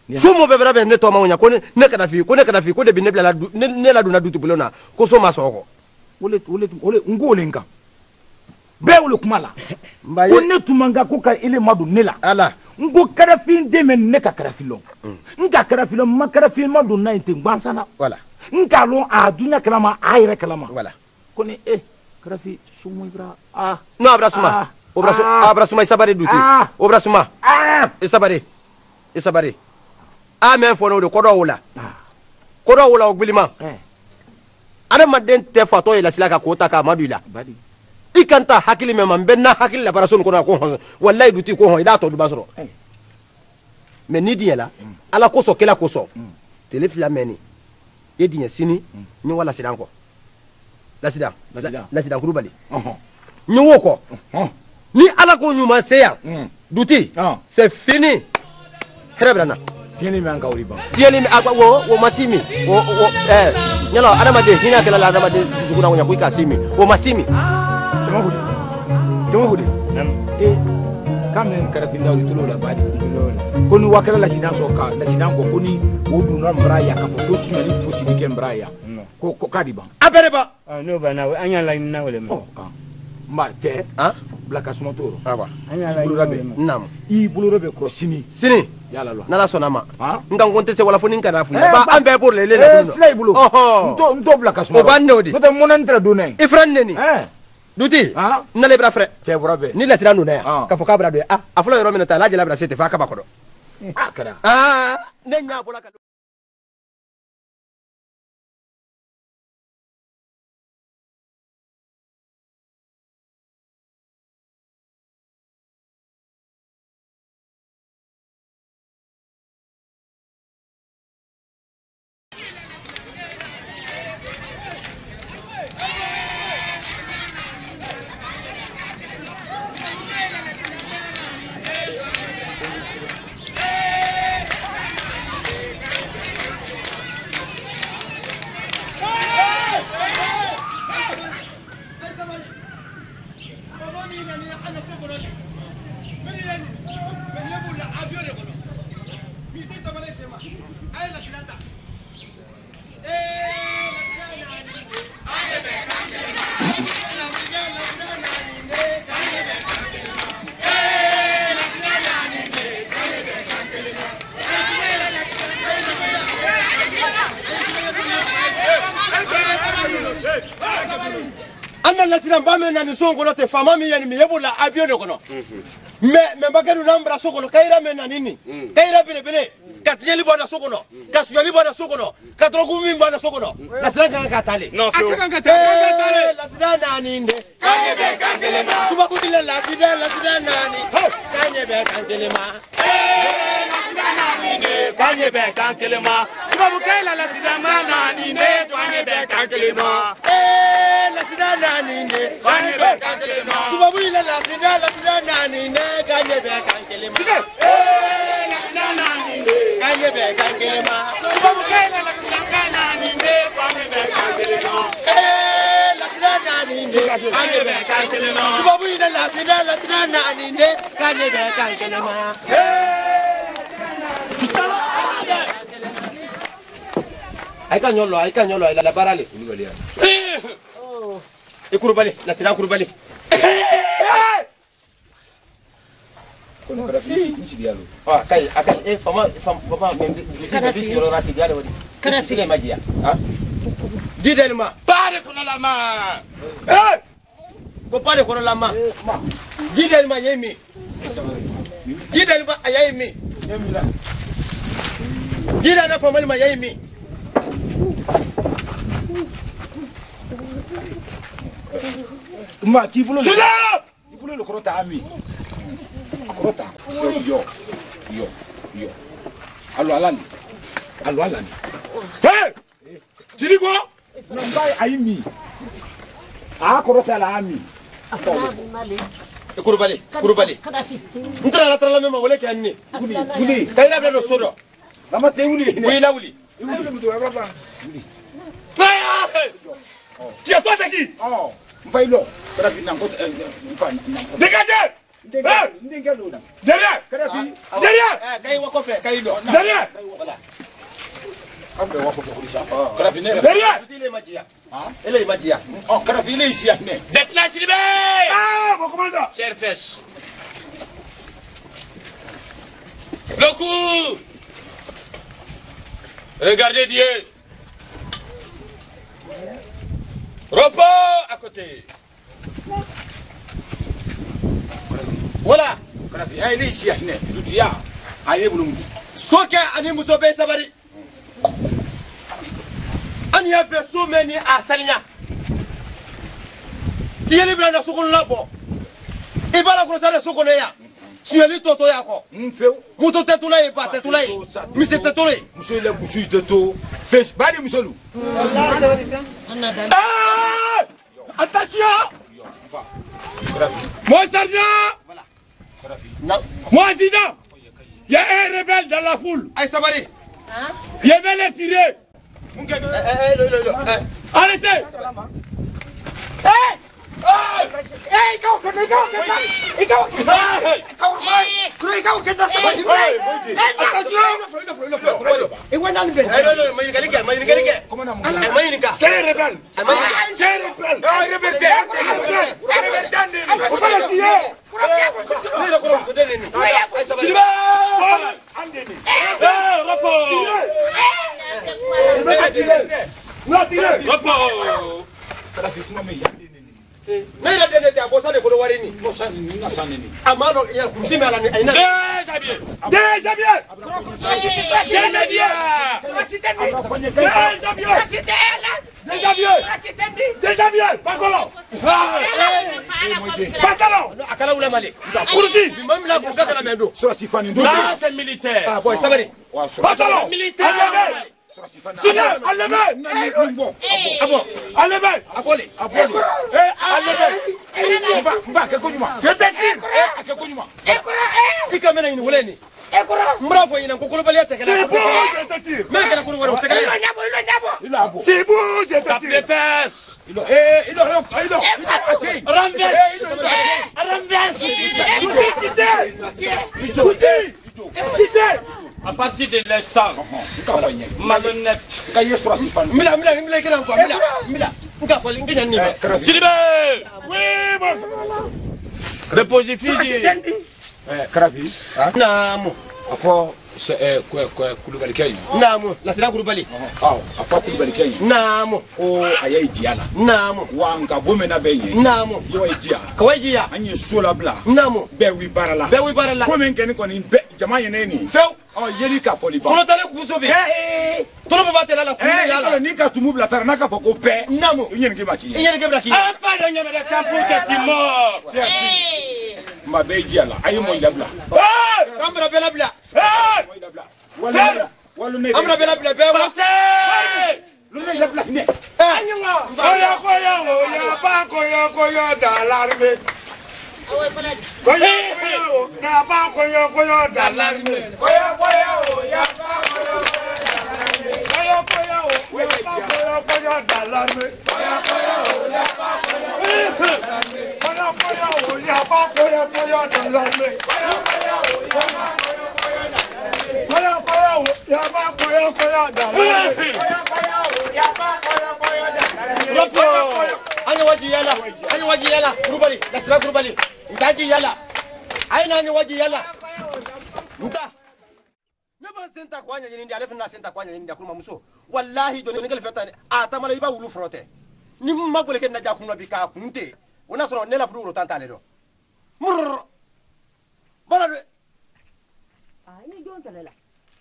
Sumo bebera be ne to ma wonya ko ne kada fi ko de bi ne bla ne la duna dutu bulona ko so ma soko ole ngole nka be ole kumala ko ne tumanga ko ka ile madu nela ala ngo karafin de men ne ka karafilo nga karafilo ma karafil madu na inte gbansana wala nga lo a dunya kalama ayre kalama wala ko ne karafi sumo ibra no abra suma abra suma isabare duti obra suma isabare amen fono de kodo wala ogbilima ada maden te fato ila silaka ko ta ka madula badi ikanta hakili me man benna hakili la barason ko na ko wallahi duti ko ho ida to du basro mais ni diela ala ko so kela ko so tele flameni e dinya sini ni wala sidan ko la sidan kurubali ni wo ko ni ala ko nyuma seya duti c'est fini herebrana tieni mi anka uriba tieni mi agwa wo masimi wo nyalo adama de hina kala adama de zuguna wonya kuika simi wo masimi jama hudi kamen karafinda uri tulo la badi koni wakala la sidan soka la sidan ko koni wodu na mbraya ka fo sunya ni fo sidike mbraya ko kadiba abereba no ba na anya la na wele mo ma te blaka sumotoro aba anya la nam I bulorobe ko sini yala lo nala sonama nga ngonte se wala fo ninka na fu ba ambe pour le le slay bulo nto blaka sumotoro o bande odi to monantra do nay ifran ni duti nale bra frère te brabe ni la sira no na ka fo ka bra do aflo yoro minota la jela bra sete fa ka ba ko do kada nenya bola ka la siran ba men na ni songo no te fama mi yani mi yebula abio de kono me mbagadu nambra soko no kaira men na nini kaira bele bele katiyeli bona soko no kasuyeli bona soko no katrogu mi bona soko no la siran kan katale no so kan katale la siran na ninde kanye be kankele ma kuba kudile la siran na ni kanye be kankele ma la siran na ninde kanye be kankele ma kuba bukaila la siran na ninde kanye be kankele ma la siran na ninde kanye be kankele ma kuba buila la siran na ninde kanye be kankele ma la siran na ninde kanye be kankele ma kuba bukaila la siran na ninde kanye be kankele ma la siran na ninde kanye be kankele ma kuba buila la siran na ninde kanye be kankele ma ay kanyolo la barale e kurubali la sidan kurubali kai akai fama men di yoro rasi diale wadi kana file magia didelma pare kono la ma ko pare kono la ma didelma yemi didelma ayemi dida na fama ma yemi ma ki bulo lo krota ami krota yo allo alani hey tiri ko no mbai ayimi krota la ami kurubali ntara la tara mema wala kanni kuni kayra be do sodo mama te wuli wuli Qui est toi, c'est qui? Mfailo, dégagez! Derrière. Derrière. Derrière. Derrière. Oh, Karafi, il est ici. D'être là, Sylvain. Ah, mon commandant. Chers fesses. Le coup. Regardez Dieu. Repos à côté. Voilà. Karafi, il est ici. Doutia. Allez, vous nous. Soka ani musobe sabari. Ani ya fait so many a salinya. Tieli bla na sokon labo. Ibala ko sa sokon ya. Tieli toto ya ko. Mfeu. Muto tetula e ba tetula e. Mi se tetula. Monsieur le bouchu teto. Fais badi musolu. Ah! Attention! Mon sergent! Voilà. Moi, Zidane! Il y a un rebelle dans la foule. Aïe sabari. Je vais les tirer. Arrêtez! Nera dene te abosa de ko warini. Bosa ni na saneni. Amano ya kusime ala ni aina. Déshabillé. Déshabillé. Déshabillé. Déshabillé. Pantalon. Pantalon. Akala ula mali. Kursi. Même la ko gakala mendo. Sura sifani. Ça, c'est militaire. Ah boy sabari. Pantalon. Militaire. Sinon, enlevez. Abo. Enlevez. Apoli. Enlevez. Va, que connu-moi. Je t'écris. Que connu-moi. Ika mena ni woleni. Mbravo ina kokolo bali atekela. C'est bon, je te tire. Mais kala ko waro tekela. C'est bon, je te Tape les tire. fesses. Il À partir de l'instant, malhonnête. Mila kala ko mila. Nga fali nginya ni. Sylvain, Oui, bon. reposez fusil. Karafi. Namu. Afo c'est Koulibaly Kenya. Namu. La sira Koulibaly. Afo Koulibaly Kenya. Namu. O aye diala. Namu. Wanga bomena benye. Namu. Yo dia. Kawaji ya. Anye sola bla. Namu. Be wi barala. Be wi barala. Ko men ken ko ni be jama yene ni. Few. Oh yeli ka foli ba. Tolo tale ku sobe. Tolo ba tele la ku Ya la. la ni ka tumu bla tar na ka fo ko pe. Namu. Yen ngi maki. Yene gebra ki. Ah, pas de nyama de campo que tu mort. Ma be diala. Aye mo ndabla. Kambra bela bla. Mo ndabla. Walu ne. Amra bela bla be wa. Partez. Lu ne ndabla ne. Anywa. Koya ba koya da larme. Koya na ba koya da larme. Koya ya ba koya da larme. Anya waji yala. Koulibaly. La sira Koulibaly. Ndaji yala. Aina anya waji yala. Nta. Neba senta kwa nya nyindi alefu na senta kwa nya nyindi akuluma muso. Wallahi do ngel feta atamala iba wulu frote. Ni mabule ken naja kunwa bika kunte. Ona so nela fuduro tantale do. Murr. Bala de. Ah, ini jonta lela.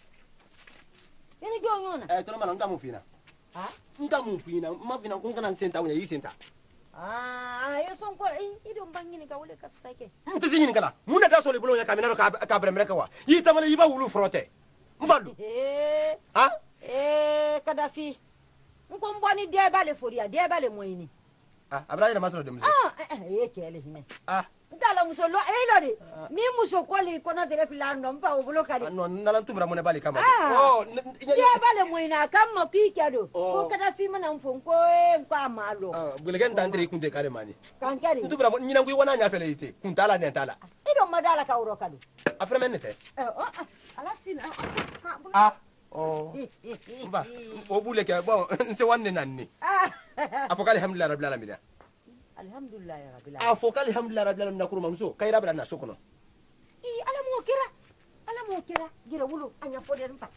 Ini jongona. Tono mala ngamu fina. Ah? Ngamu fina, mafina kunkana senta unya yi senta. Ah, yo son ko ido mbangini ka wole ka sake. Ntisi nyini kala. Muna da so le bulo nya kamina ka bremreka wa. Yi tamala iba wulu frote. Mfalu. Ah? Kadafi. Nko mboni debale foria, debale moyini. Ah, Abraham masalo de muso. Kele hine. Ah. Ndala muso lo lori. Ni muso kwali kona tere filando mpa ubulo kali. No, nala tumra mona bali kama. Oh, debale moyina kama pikado. Ko Kadafi mana mfonko kwa malo. Bulegen tandri kunde kare mani. Kankari. Tumra nyina ngui wana nya fele ite. Kuntala ne tala. do madala ka uro kadu afra menete ala sina oh ba obule ke bon nse wanne nanni afokali alhamdulillah rabbil alamin alhamdulillah ya rabbil alamin afokali alhamdulillah rabbil alamin nakuru mamso kayra bra na sokono ala mo kira gira wulu anya fodere mpa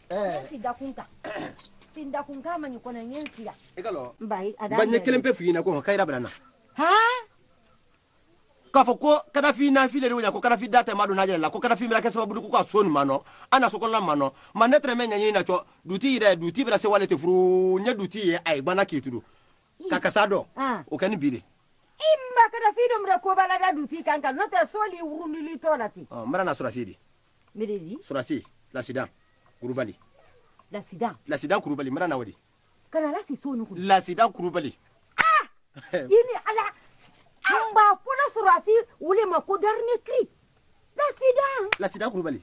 sinda kunka manyi kona nyensi ya egalo mbai ada banye kelempe fina ko kayra bra na ha kafo ko kada fi na fi le ko kada fi data madu na jela ko kada fi mira ke sababu ko sonu mano ana sokola mano manetre menya nyina to duti bra se walete furu nya duti ye ay bana kituru kakasado o kan bire imba kada fi do mra ko bala da duti kanka no te soli urunili tolati mara na surasidi miredi surasi la sidan kurubali la sidan kurubali mara na wadi kana la si sonu ku la sidan kurubali ini ala Amba pula surasi ule makudarni kri. La sidan kurubali.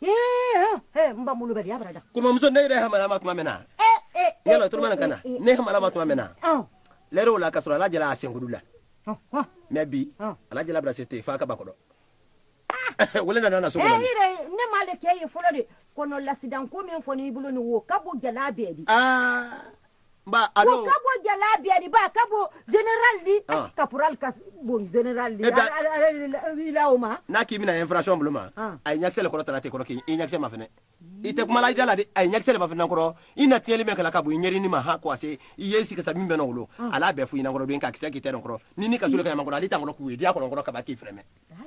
Mba mulu bari abrada. Kuma muso ne re hamala matuma mena. Yalo turmana kana. Ne hamala matuma mena. Lero la kasura la jala asengudula. Mebi ala jala brasete fa ka bakodo. Wole na so wole. Ne male ke fulode kono la sidan ko men foni bulo ni wo kabo jala beedi. Ba alo kabo jala biadi ba kabo general di caporal kas bon general di ila oma na ki mina infraction bluma ay nyaksele ko tara te ko ki nyakse ma fene ite kuma la dala di ay nyaksele ma fene ko ina tieli me kala kabo nyeri ni ma ha ko ase yesi ka sabi mbeno wolo ala be fu ina ko do nka kise ki tere ko ni ka sule ka ma ko ali tan ko ku di ko ka ba ki freme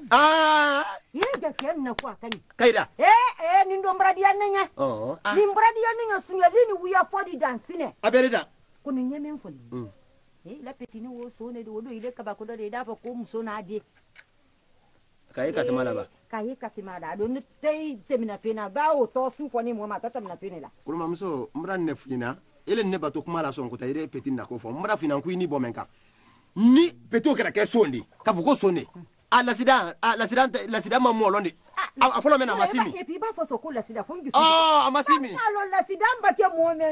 ye ga ken na ko akani kaida ni ndo mbradi anenya ni mbradi anenya sunya lini wiya fodi dansine aberida kono nyemen foli la petini wo so ne do ile ka ba ko do da fa ko muso na de kayi katimala do ne tei temina pena ba o to su foni mo ma tata mina pena la kuruma muso mra ne fina ele ne bato kuma la son ko ta ire petin na ko fo mra fina ku ni bomenka ni peto kera ke sondi ka fu ko sonne la sida ma mo londe afolo mena masimi e pi ba fo so ko la sida fongi masimi alo la sida mba ke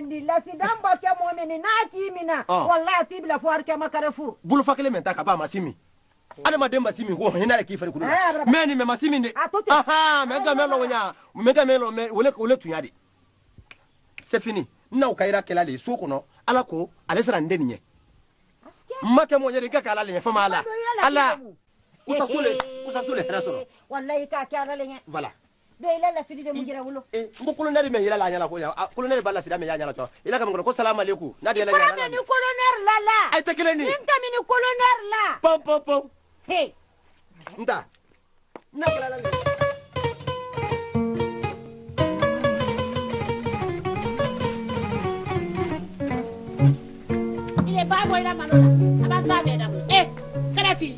momendi na timina wallahi tibla fo arke makare fu bulu fakele menta ka ba masimi ale ma demba simi ko hina ki fere kulu meni me masimi de mega melo nya mega melo wole tunyade c'est fini na o kaira kela le so kono ala ko ale sara ndeni nye make mo nyere ka kala le fama ala kusa sule rasoro wallahi ka kala le nya voilà do ila la fidi de mu jira wulo mbo colonel me ila la nyala ko ya colonel balla sida me ya nyala to ila kam ko salam alaykum na de la nyala ni colonel la ay tekeleni ninka mini colonel la pom nta na kala la ile babo ila manola abanga be da karafi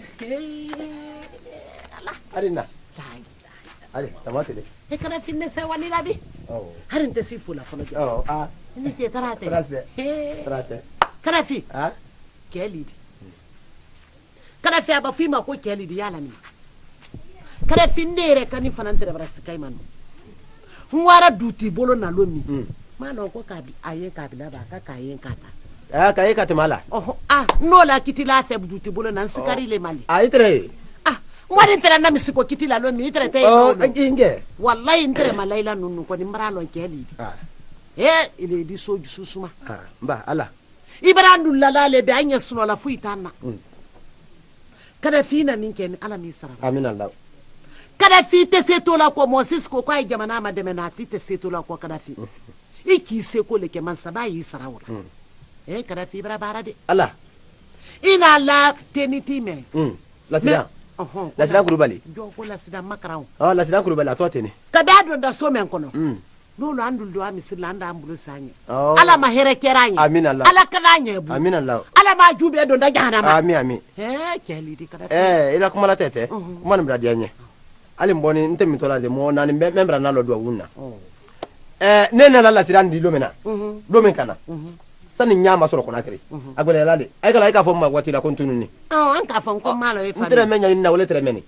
Allah arina ale tamate le karafi ne se wani labi harin te sifu la fono ni ke tarate karafi kelidi karafi aba fima ko kelidi yala ni karafi ndere kani fanantere brasikai manu ngwara duti bolo na lomi mano ko kabi aye kabi na ba ka kayen kata kaye katimala no la kitila se duti bolo na nsikari le mali aitre mwari ntera na misiko kitila lomi itre te inge wallahi ntere malaila nunu ko ni mralo kelidi ile di soju susuma mba ala ibrandu lalale be anya suno la fuitana kada fina ninken ala ni sara amin allah kada fi te seto la ko Moses ko kwa jamana ma de menati te seto la ko kada fi iki se ko le ke man saba yi sara wala kada fi bra barade ala ina la teniti me la sida kurubali jo ko la sida makarao la sida kurubali atotene kada do da so men kono lolu andul do ami sirlanda ambulo sanye ala ma here keranye amin allah ala kananye bu amin allah ala ma jube do da jahannama amin keli di kada ila kuma la tete kuma ni bradi anye ali mboni nte mitola de mo nani membra na lo do wunna nena la sida ndi lomena lomen kana sani nyama soro kona kire agbele la de ay kala ay ka fo ma wati la kontinu ni an ka fo ko malo e fa ntere menya ni na wole tere meni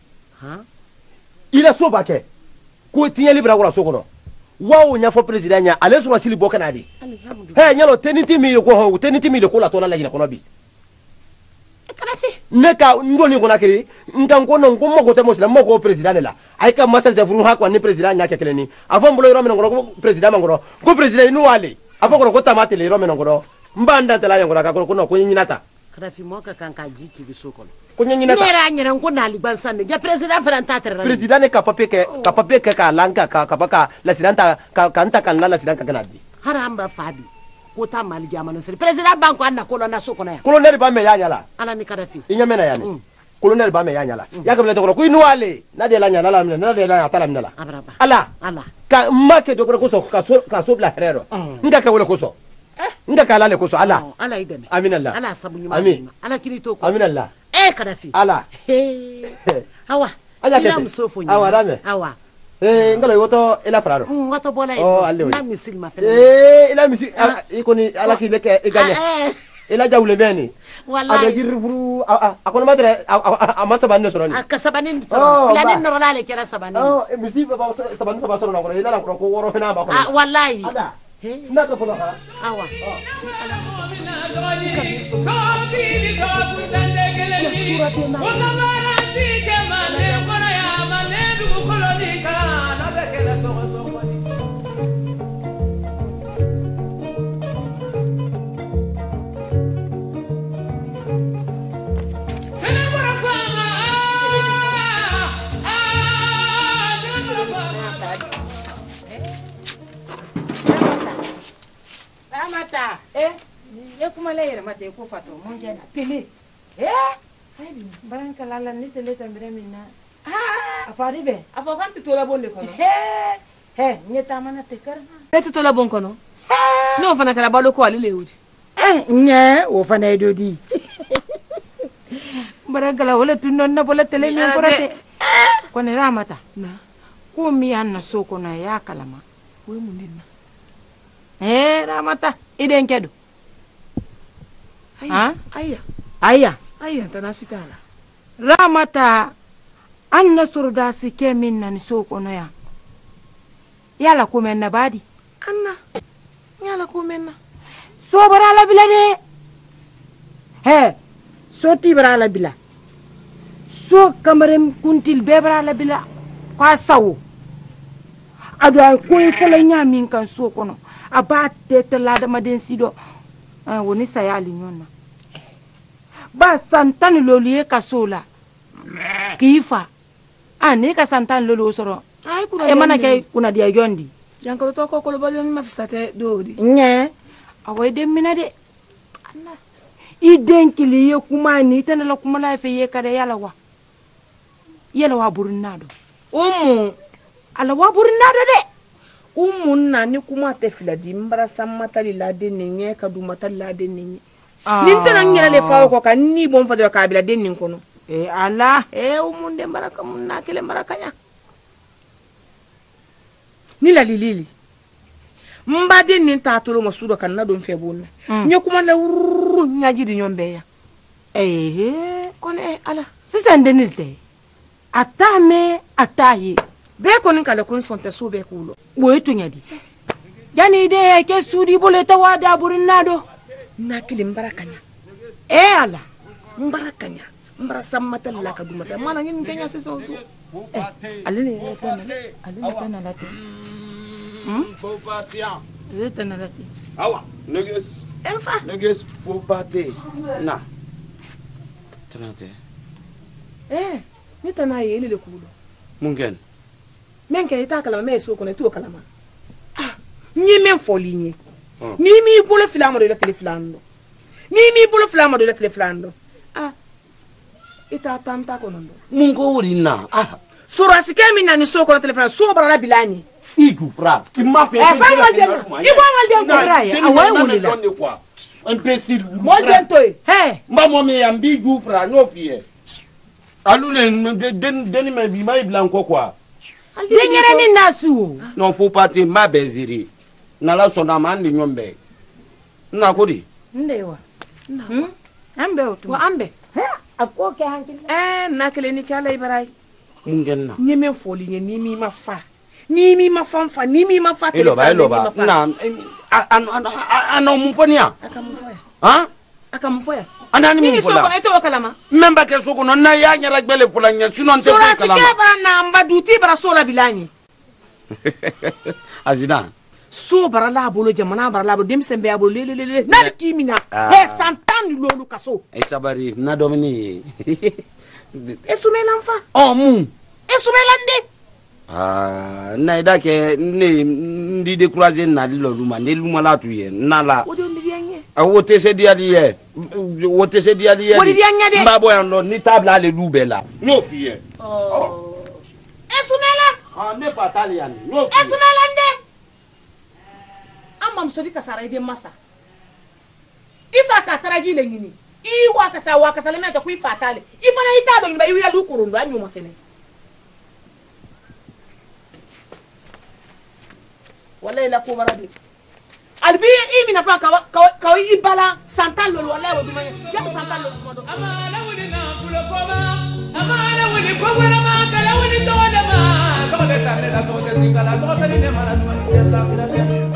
ila so bake ko tiye libra wala so kono wawo nya fo president nya ale so wasili boka na di nyalo teniti mi ko ho teniti mi le ko la to la la kono bi karafi ne ka ngoni ko nakiri nkan ko non ko moko te muslim moko president la ay ka masa zefuru ha ko ni president nya kekeleni afon bolo yoro men ngoro president mangoro ko president nu wale afon ko tamate le yoro men ngoro mbanda tala yangoro ka ko no ko nyinata kada fi mo ka kan ka jiki bi sokon ko nyinata nera nyira ko na liban sande ja president franta tere president ne ka papier ke ka lanka ka baka la sidanta ka anta kan la sidanta kana di haramba fadi ko ta mali jamano sel president banko anna ko na sokon ya colonel ba me ya nyala ala ni kada fi inyamena yani colonel ba me ya nyala ya ka bele to ko inuale na de la nyala la na de la atala minala ala ka make do ko so ka so bla herero nga ka wala ko so nga ka lale ko so ala ideme aminallah ala sabu nyuma ala kirito ko aminallah kada fi ala hawa aya ila musofo nya awa dame awa ngalo yoto ila fraro ngoto bola na misil ma fele ila misil ikoni ala ki leke iganya ila jawle beni wallahi ada jirfuru akon madre amasa banne soroni akasabanin soro filani norale kera sabani misi ba sabani soro na ko ila ko woro fena ba ko wallahi ala naka fula ha awa Ramata, ya kuma layar mata ko fato mun je na tele. Baran kalala ni tele tambere minna. Afari be. Afokan tutola bonde kono. Nyeta mana te karna. Be tutola bon kono. No fana kala balo ko ali lewudi. Nye o fana edodi. Baran kala wala tunnon na bola tele ni korate. Kone Ramata. Na. Ko mi anna soko na ya kalama. We mundina. Ramata iden kedo. Aya tana sitala. Ramata anna surda sike min nan soko no ya. Yala ko men na badi. Anna. Yala ko men na. So barala bila de. So ti barala bila. So kamarem kuntil be barala bila. Kwa sawo. Ado ko fala nya min kan soko no. Aba tete la da maden sido woni sayali nyonna ba santan loliye kasola kifa ani ka santan lolo soro ay kuna e mana kay kuna dia yondi yankoro to ko balo ni mafistate dodi nye awai de minade iden kili ye kuma ni tan la kuma la fe ye kare yala wa burinado ala wa burinado de umunna ni kuma te filadi mbara samata lilade nenye ka du mata lilade nenye nintana nyala le fawo ko kan ni bon fadra kabila den nin kono ala umunde baraka munna kele barakanya ni la lilili mbade nin ta tolo masudo kan na don febonna nye kuma la nyaji di nyombe ya kono ala sisan denilte atame ataye be ko nin kala kun sonte so be kulo boy tunyadi jani de ke sudi bole tawada burinado nakili mbarakanya ala mbarakanya mbara samata la ka dumata mana ngin kenya seso tu alini tana lati faut partir tana lati awa neges enfa neges faut partir na trente ni tana yele le kulo mungen men ke ita kalama me so ko ne tu kalama ni men folinye ni mi bolo filamo de la telefilando ni mi bolo filamo de la telefilando ita tanta ko nondo mungo wurina sura sike min na ni so ko telefilando so bara la bilani igu fra ma fe fa mal dem ibo mal dem ko raya awai wulila imbécile mo dem toy mba mo me ambi igu fra no fie alule den me bi mai blanco quoi Dingere ni nasu. Non faut partir ma beziri. Na la sona man ni nyombe. Na kodi. Ndewa. Ambe otu. Wa ambe. Akoke hankili. Na kele ni kala ibarai. Mungenna. Ni me foli ni mi ma fa. Ni mi ma fa ni mi ma fa Eloba. Na ano mumfonia. Akamfoya. Ha? Akamfoya. Anani Mimi mun so ko fola. eto kalama. Memba ke so kono na ya nyara gbele fola nya sinon te Sora ko kalama. sike bara na mba duti bara sola bilani. Azina. So bara la bolo jamana bara la bolo demsen be abolo lelelele. Na kimina. He santan lolu kaso. E sabari na domini. Esumela mfa. Oh mu. Esumela nde. Ah, na ida ke ne ndi décourager na di lo luma ne luma la tuye na la. Odi on dianye. Wote se dia die. Wote se dia die. Wodi dia nyade. Mba boy no ni table ale lube la. No fiye. Oh. Esumela. Ah, ne fatali yani. No. Esumela nde. Amma msodi kasara ide masa. Ifa ka taragi le ngini. I wa kasa le meta ku ifa tale. Ifa na ita do ngba iwi alu kurundo anyu mo fene. Wallahi la ko barabi. Albi I mina fa ka ibala santal lol wallahi wadu man ya santal lol mo do. Amala woni na fulo ko ma. Amala woni ko wala ma kala woni to da ma. Ko be sanne la to de singala to se ni mara du ya la bila.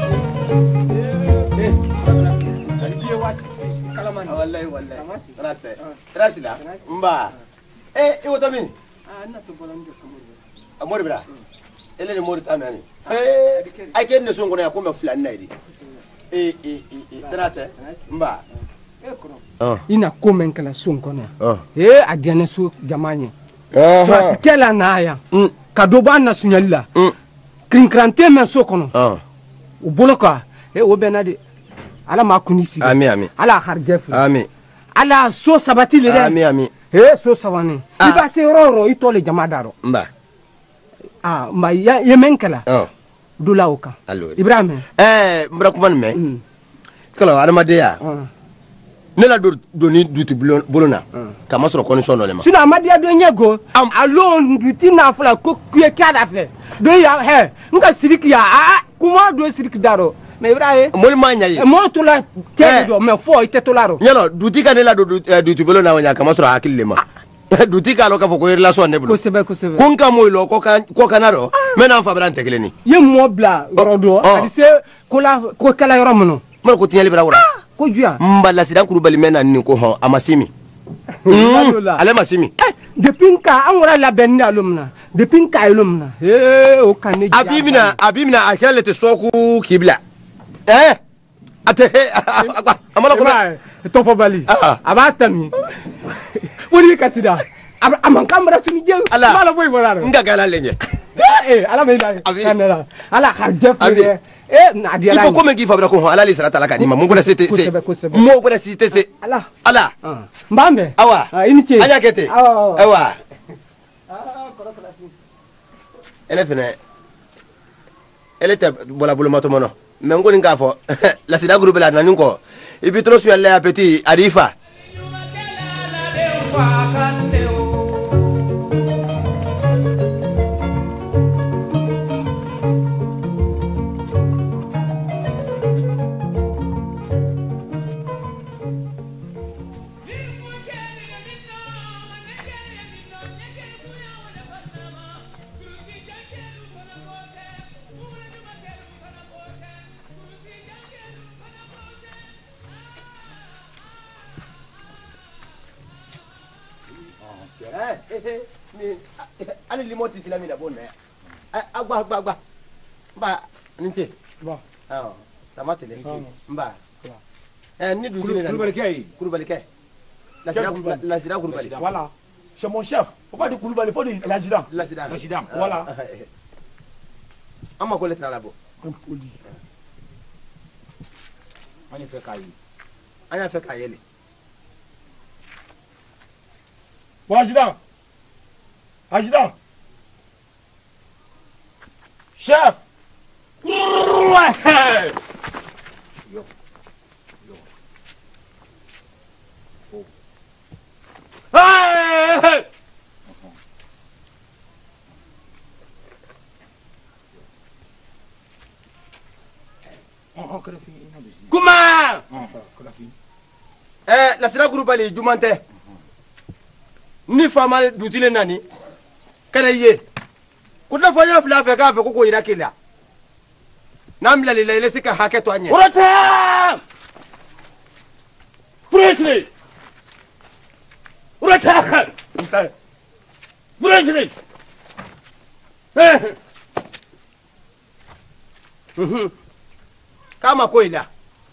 Wallahi Rasila. Mba. Iwo to min. na to bolande kamar Amor bra. Ele ni mori tamani. Ai ken ne songo na ko me fulani na idi. Trate. Mba. ina komen kala sun kono Ah. adiane su jamanye so asikela na ya ka do ba na sunyalla krinkrante men so kono o boloka o benade ala ma kunisi Ami. ala harjefu Ami. ala so sabati le Ami. so savane iba se roro itole jamadaro Mba. ma yemen kala dula oka Allora. ibrahim Mbra kuman me. Kala adamadeya. Ne la doni duti bolona. Kama soro condition le ma. sina amadia do nyego alon duti na fula ko kuye kada fe do ya he nga siriki ya kuma do siriki daro me ibrahim Moli manya yi. mo to la tedo me fo ite to laro Nyalo duti ka ne la duti bolona wanya kama soro hakili le ma. Duti ka lo ka fo ko relation ne bulu. ko sebe Kun ka mo lo ko kanaro. Me na fa brante keleni. ye mo bla rodo adi se ko kala yoro mono Mo ko tinyali bra wura. ko juya Mbala sidan kurubali mena ni ko ho amasimi. Ale masimi. depuis ka an wara la benni alumna depuis ka alumna o kanne Abimina akele te soku kibla. Ate amala ko to fo bali abatami woni kasida aman kamra tuni je mala boy bolaro nga gala lenye. ala me dai kanera ala harjef na dia Iko ko mengi fabra ko ala li sara tala kanima mo bola sete mo bola sete se ala mbambe awa ini che anya kete awa ele te bola bolo mato mono me ngoni nga fo la sida groupe la nanin ko ibitro su alle apeti arifa ani limoti silami na bonne agba ba ninte ba tamate le mba ni du Koulibaly kay la sira Koulibaly voilà c'est mon chef faut pas dire Koulibaly faut dire l'adjudant voilà amma ko letra labo anya fe kayele bon adjudant chef Kuma la sira Koulibaly jumante ni fama dutile nani kana ye kuda fanya fula fe ka fe ko ira kila namla le le sika haketo anye Urata Fretri Burata. Burata. Kama ko ila.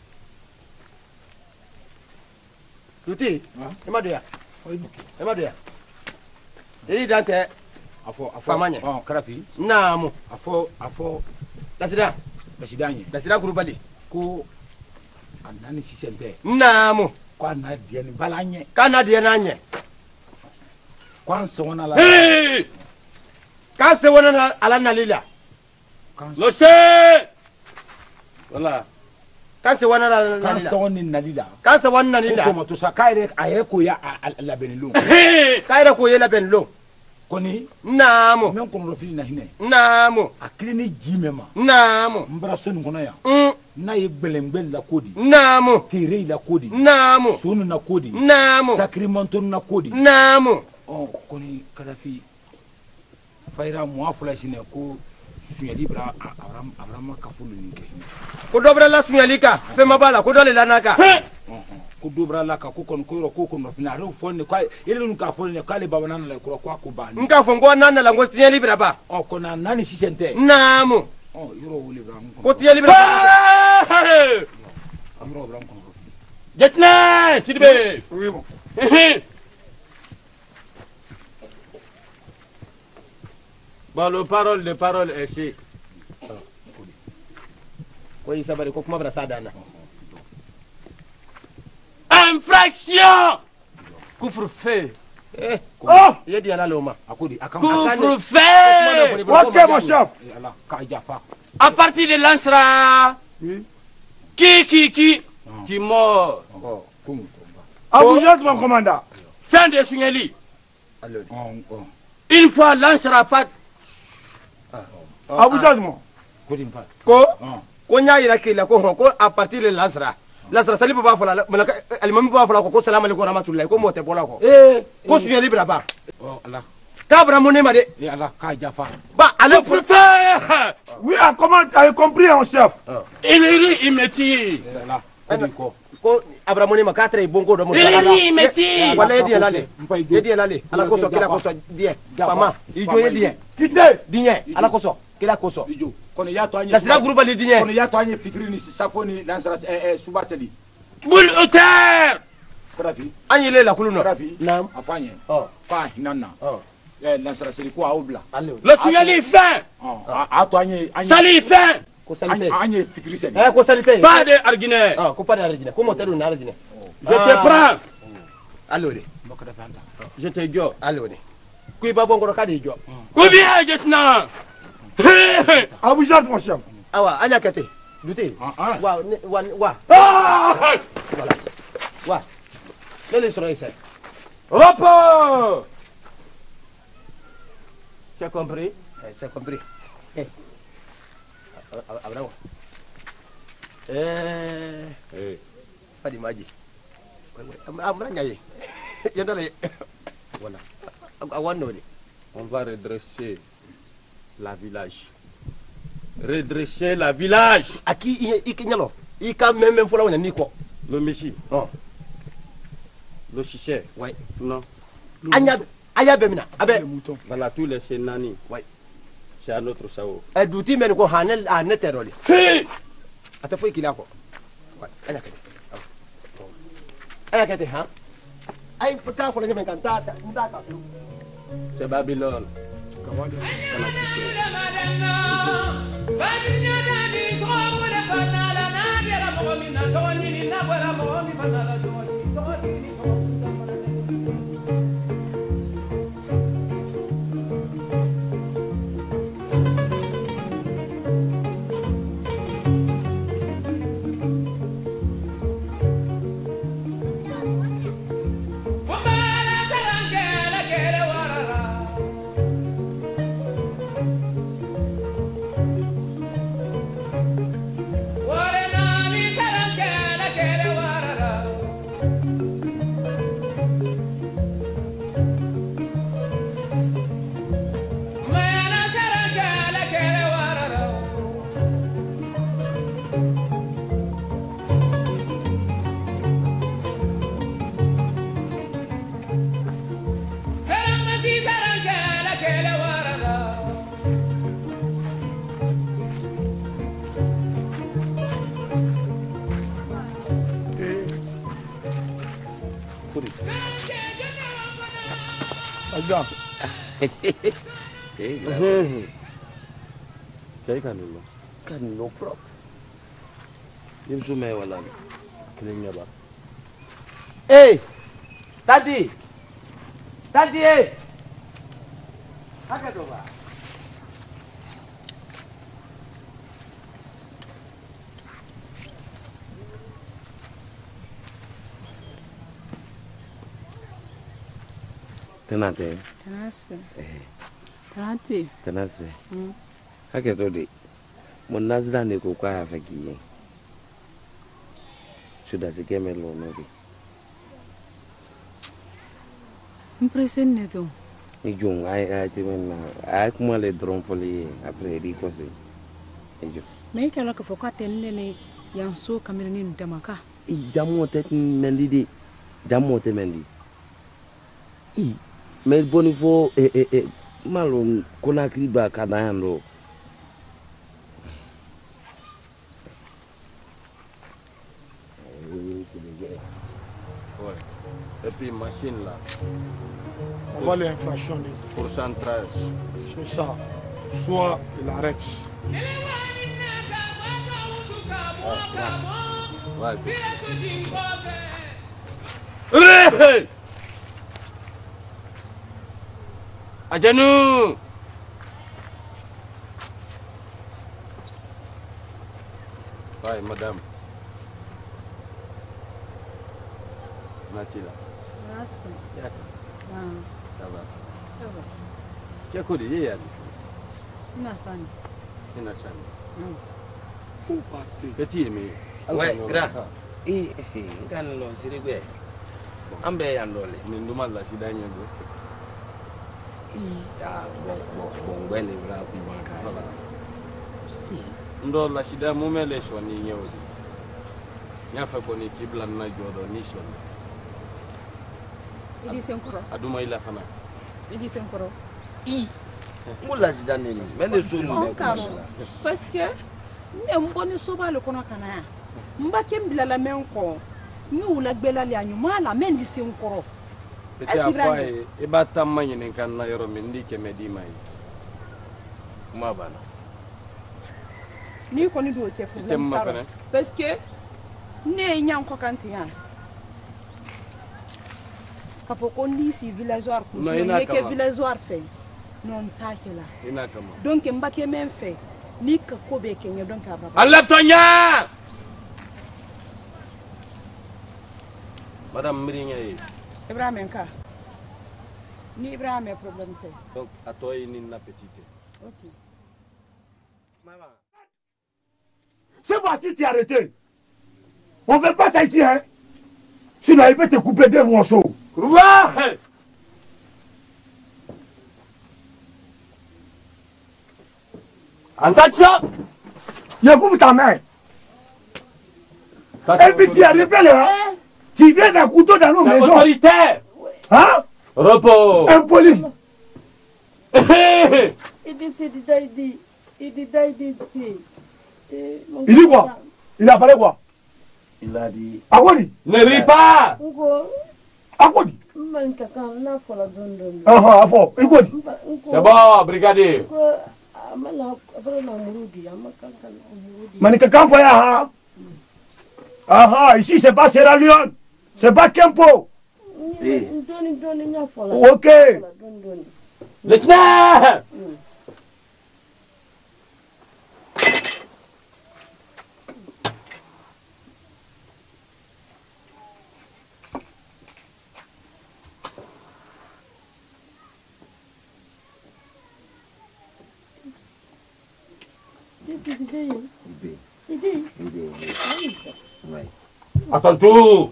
Luti. Emadoya. Emadoya. Eri dante. Afo Famanya. Oh, Karafi. Namu. Afo Lasida. Basidanye. Lasida kurubali. Ko anani sisente. Namu. Kwa na dia ni balanye. Kana dia nanye. Kwa sona la. Hey! Ka se wona ala nalila. Lo sé. Voilà. Ka se wona ala Kan nalila. soni nalila. Ka se wona Ko nalila. mo to sa kaire ayeko ya la benelu. Hey! Kaira ko yela ben lo. Koni Namu. men kono ro fili na hine. Namu. Akili ni jimema. Namu. Mbara sonu kono ya. Mm. Na ye gbelembel la kodi. Namu. Tere la kodi. Namu. Sonu na kodi. Namu. Sacrement na kodi. Namu. Oh, koni Kadafi fayra mo afula shine ko sunyali bra abrama kafulu ni ke. Ko dobra la sunyalika. Fema bala ko dole lanaka. Ko dobra la ka ko kon no fina ro fonni kwa ile nu ka fonni kale baba nan la ko kwa ko bani. Nka fongo nana la ngo sunyali bra ba. Oh, kona nani sisente. Namu. Oh, yoro wuli bra Ko sunyali bra. Yoro bra ko. Jetna, Sidibé. Oui bon. Bon, le parole de parole est chic. Ko isabari ko kuma bra sadana. Infraction. Couvre-feu. Eh. Oh, Yedi ala loma. akodi akam. Couvre-feu. OK mon chef. Allah ka jafa. À partir de l'ansra. Qui tu mords. Oh. Abujat mon commandant. Fin de Sunyali. Allô. Oh. Une fois l'ansra pas. Abujat mon. Kodi mpa. Ko Oh. ko nya ira kila ko ko a partir de lasra. Lasra salibu ba fala malaka alimami ba fala ko salam alaykum rahmatullahi ko mote bola ko. Ko sunyali bra ba. Oh, Allah. Kabra monema de. Et Allah ka jafa. Ba ale Couvre-feu. Oui, comment tu as compris mon chef? Il me tire. Allah. Kodi ko. ko abra monema katre bongo do mo. Il me tire. Wala yedi alale. Yedi alale. Ala ko so kila ko so die. Fama ijo yedi. Quittez. Dinye ala ko so kila ko so. Ijo. Kono ya to anye. Lasra groupe ali dinye. Kono ya to anye fikri ni safoni lansara subateli. Boule au terre. Kadafi. Anyele la kuluno. Kadafi. Naam. Afanye. Oh. Fa hinana. Oh. Lansara seli ko aobla. Allô. Le Sunyali fin. Oh. Ato anye Sali fin. Ko salite. anye fikri seli. Ko salite. Pas de argument. Ah, ko pas d'argine. Ko moteru na argine. Je te prends. Allô de. Mbokada fanta. Je te dis. Allô de. Kuy ba bongo kadi jo. Ou bien lieutenant. Abujat mon chef. Awa anya kete. Luti. Ah. Wa. Ah! Wa. Lele soro ise. Rapport. Tu as compris? C'est compris. Abramo. Pas d'image. Amra nyaye. Yandale. Voilà. Awano. On va redresser la village. Redresser la village. Aki ikinyalo. Ika même fola wona niko. Le Messi. Oh. Le Chiché. Ouais. Non. Aya bemina. Abe. Voilà tous les Sénani. Ouais. C'est à notre sao. E duti men ko hanel a neteroli. Hey! Ata foi kilako. Ouais. Aya kete ha. Ay puta fola nyemen kan ta ndaka. C'est Babylone. Comment dire? Regarde. Kay kanilo. Kanilo prop. Dim sume wala. Kilinya ba. Hey! Daddy! Daddy, hey! Haka to ba? Tenate. Tenase. Haka to di. Mun nazda ne ko kwaya faki. Sudah sikeme lo no di. Impressionné to. Ijung ay timen ay kuma le dron foli après di ko se. Ijung. Me kala ko fokate nene yan so kamerani ndamaka. Jammo te mendi di. Jammo te mendi. Mais bon niveau malon Conakry ba kadando. Et puis machine là. On va l'inflationner. Pourcentage. C'est ça. Soit il arrête. Ouais. À genoux. Ouais, madame. Natila. Ça va. Qui a connu hier? Innocent. Faut partir. Petit, mais. Ouais, grand. Kan lo sirigwe. Ambe yandole. Mais nous mal la sida nyendo. Ya bon gwele bra kumaka. Ndo la sida mumele shoni nyewoji. Nyafa ko ni kibla na jodo ni shoni. Idi senkoro. Aduma ila fana. Idi senkoro. Mula sida nini? Mende sulu On karo. Parce que ne mboni soba le kono kana ya. Mbake mbila la menko. Ni ula gbela li anyu mala mendi senkoro. C'était à fois et batamma nyene kan na yoro mendi ke medima yi. Kuma bana. Ni koni do ke Tem ma karo. fana. Parce que ne nyanko kantiya. Ka fo ko ndi si villageois ko No, so ina ne ke kama. villageois fe non takela. Ina kama. Donc mbake men fe ni ka ko be kenye donc aba. Enlève ton nya! Madame Mirigne. Ibrahim ka. Ni Ibrahim est problème te. Donc à toi ni na petite. OK. Maman. C'est voici, tu es arrêté. On ne fait pas ça ici, hein. Sinon, il peut te couper deux morceaux. Ouais! Attention! Il coupe ta main. Et puis tu es rebelle, hein. Tu viens d'un couteau dans nos maisons. Autoritaire! Hein? Repos! Impoli. Il dit quoi? Il a parlé quoi? Il a dit... À quoi dit? Ne ris pas! À quoi dit? À fort. Il quoi dit? C'est bon, brigadier. Manika Kamfoya. Ah, ici c'est pas Sierra Leone. C'est pas Kempo. Ok. Lieutenant! Ouais. À ton tour!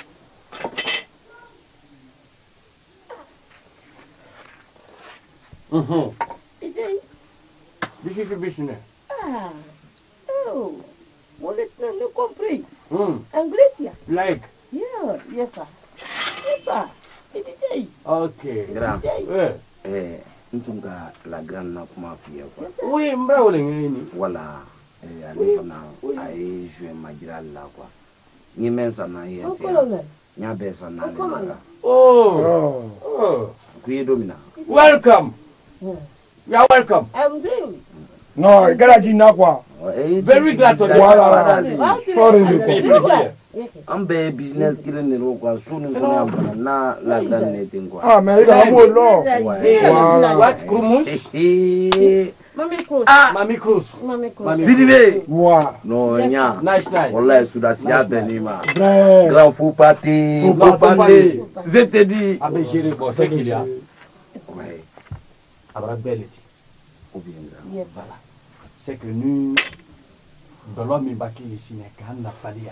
Bichine. Ah, oh, mon lieutenant, nous compris. Hum. Anglais, tiens. Like. Yeah, yes, sir. Yes, sir. DJ. Ok. Grand. Ouais. Ntunga la grande na kuma fiye quoi. Oui, mbra wole ngini. Voilà. Ale fana ay jouer majira la quoi. Ni mensa na yete. nya besa na Oh. kuye domina Welcome. You are welcome. I'm doing. Non, gara di na quoi. Very glad to be Voilà. Sorry here. ambe business kile ne ro kwa sunu ko ya bana na la gran netin kwa Ah, mais il a un lo. Voilà. What Krumus? Mami Cruz. Mami Cruz. Mami Cruz. Zidibe Voilà. no nya Nice. wallahi suda siya benima Vrai. grand fou parti je te dis Abe gérer bon, c'est qu'il y a. ouais Abra Beleti. ou bien Yes. Voilà. C'est que nous, Belo Mimbaki ici n'est qu'un Nafalia.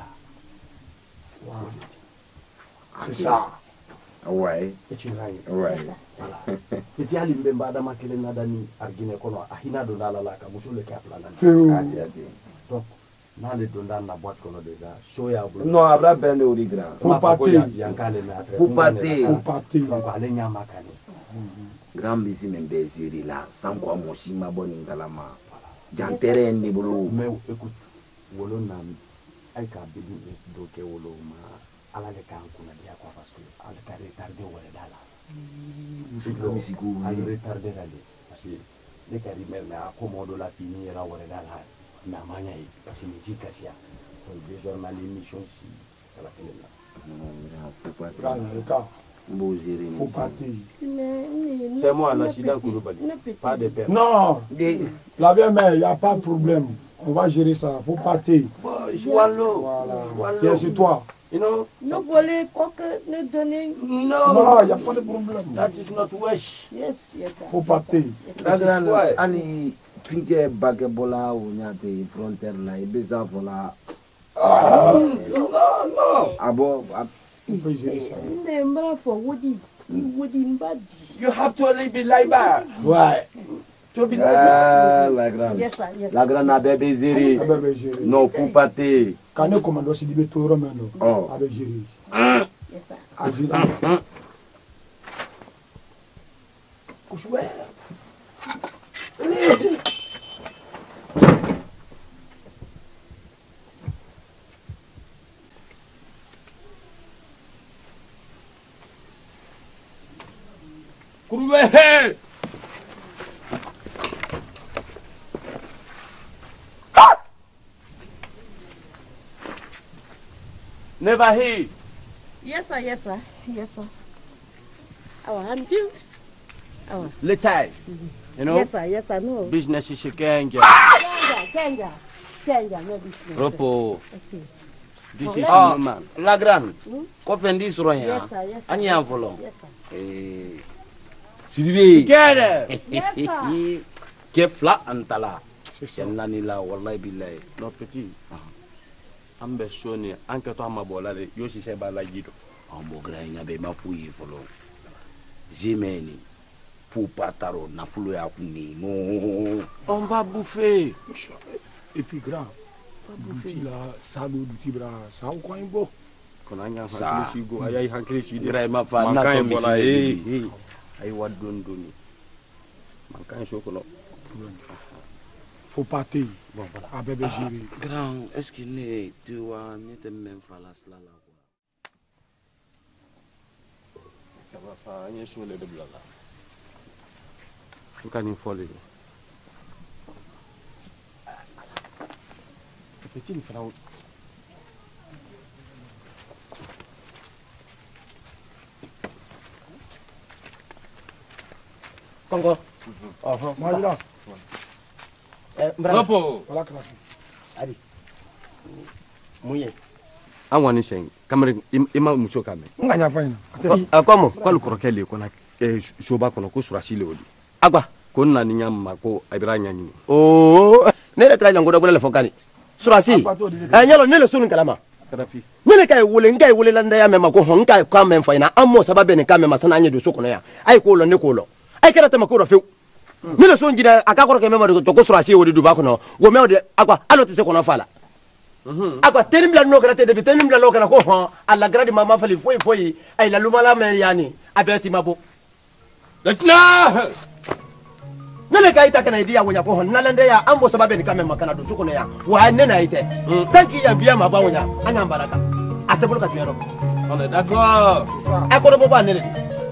C'est ça. ouais C'est une raille. ouais Petit Ali Mbemba Adama Kele Nadani Argine Kono, Ahina Dondala Laka, Moussou le Kaplan. C'est où? Donc, dans les Dondan la boîte qu'on a déjà, Shoya Blue. non abra bende ori grand Faut partir. Faut partir. Faut partir. Donc, allez, Nyamakani. grand bisi membe siri la sans quoi mon chima boni ngalama jantere ni bulu Mais écoute, Wolo Nam, Aïka business doke Wolo ma, ala le Kankuna dia quoi, parce que ala ka retardé Waledala. Ala retardé Rale, parce que les Karimel n'a accommodé la fini et la Waledala, mais à Mania, parce que musique Cassia. Donc, désormais, l'émission si, à la télé là. faut partir Prends le cas. beau gérer Faut partir. C'est moi, l'accident Kouroubali. Pas de perte. Non. La bien mère, il n'y a pas de problème. On va gérer ça. Faut partir. Swallow. Voilà. C'est sur toi. You know? Nous voulons quoi que nous donner. Non, il n'y a pas de problème. That is not wish. Yes, yes. Sir. Faut partir. That is why. ali finke bake bola o nyate frontière la e beza vola abo On peut gérer ça. Remember for Woody. Woody Mbadi. You have to only be like that. Ouais. To be like that. la grande Yes, sir. Yes, la sir. grande abe ziri Avec gérer. non faut partir Quand on commande aussi du béton, maintenant. Oh. Avec gérer. Yes, sir. À gérer. Kushwe. Kuruwe. Never hear. Yes, sir. Yes, sir. Yes, sir. I'm due. Letai. You know? Yes, sir. Yes, sir. No. Business is a Kenya. Kenya. No business. Ropo. Okay. This is Oh. man. La grande. Kofendi suroya. Yes, sir. Yes, sir. Anya volo. Yes, sir. Sidibe Get it. Yes, sir. Kefla antala. C'est ça. Yannani la wallahi billahi. No petit. Ambe shoni anke to amabola de yoshi se bala gido. ambo graina be mafuyi folo jimeni pour pataro na fulo ya kuni no On va bouffer. Et puis grand. Douti là, ça douti bras, ça on croit un beau. Konanya Sa. hankili shigo ayai hankili shide. Gra ma fa na Mankan to bola misi ay wadon doni. Mankan shokono. Faut partir. Bon voilà. Avec gérer. grand est-ce que ne tu vois n'était même pas là cela là Ça va fa anye shole de blala. Nkani fole. Petit ni fana. Congo. Moi, je là. Ropo. Voilà que Adi. Mouye. Anwani seng. Kamere ima muso kame. on gagne à faire. Comment? Kwalu koroke le kona shoba kono ko surasi le odi. Agba ko na ni nyamma ko abira nyanyi. Oh. Ne le trai ngodo le fokani. Surasi. Nyalo ne le sunu kalama. Kadafi. Ne le kai wole landa ya mema ko honka ka men fa ina ammo sababe ne ka mema sana anye do sokono ya. Ai ko lo ne ko lo. Ai kera te makoro fe. Ne le sunu jina aka koroke mema do ko surasi wodi du ba kono. Wo me ode agba alo te se kono fala. Agba tenim la no grate de tenim la lo kana ko ho alla gradi mama fali foi ai la lumala men yani abeti mabo. Letna. Nele ka ita kana idia wonya ko hon nalande ya ambo sababe ni kame makana do sukono ya wa nena ite tanki ya biya mabawonya anya mbaraka atebulu ka tuyaro On est d'accord. C'est ça. A ko do baba ne le.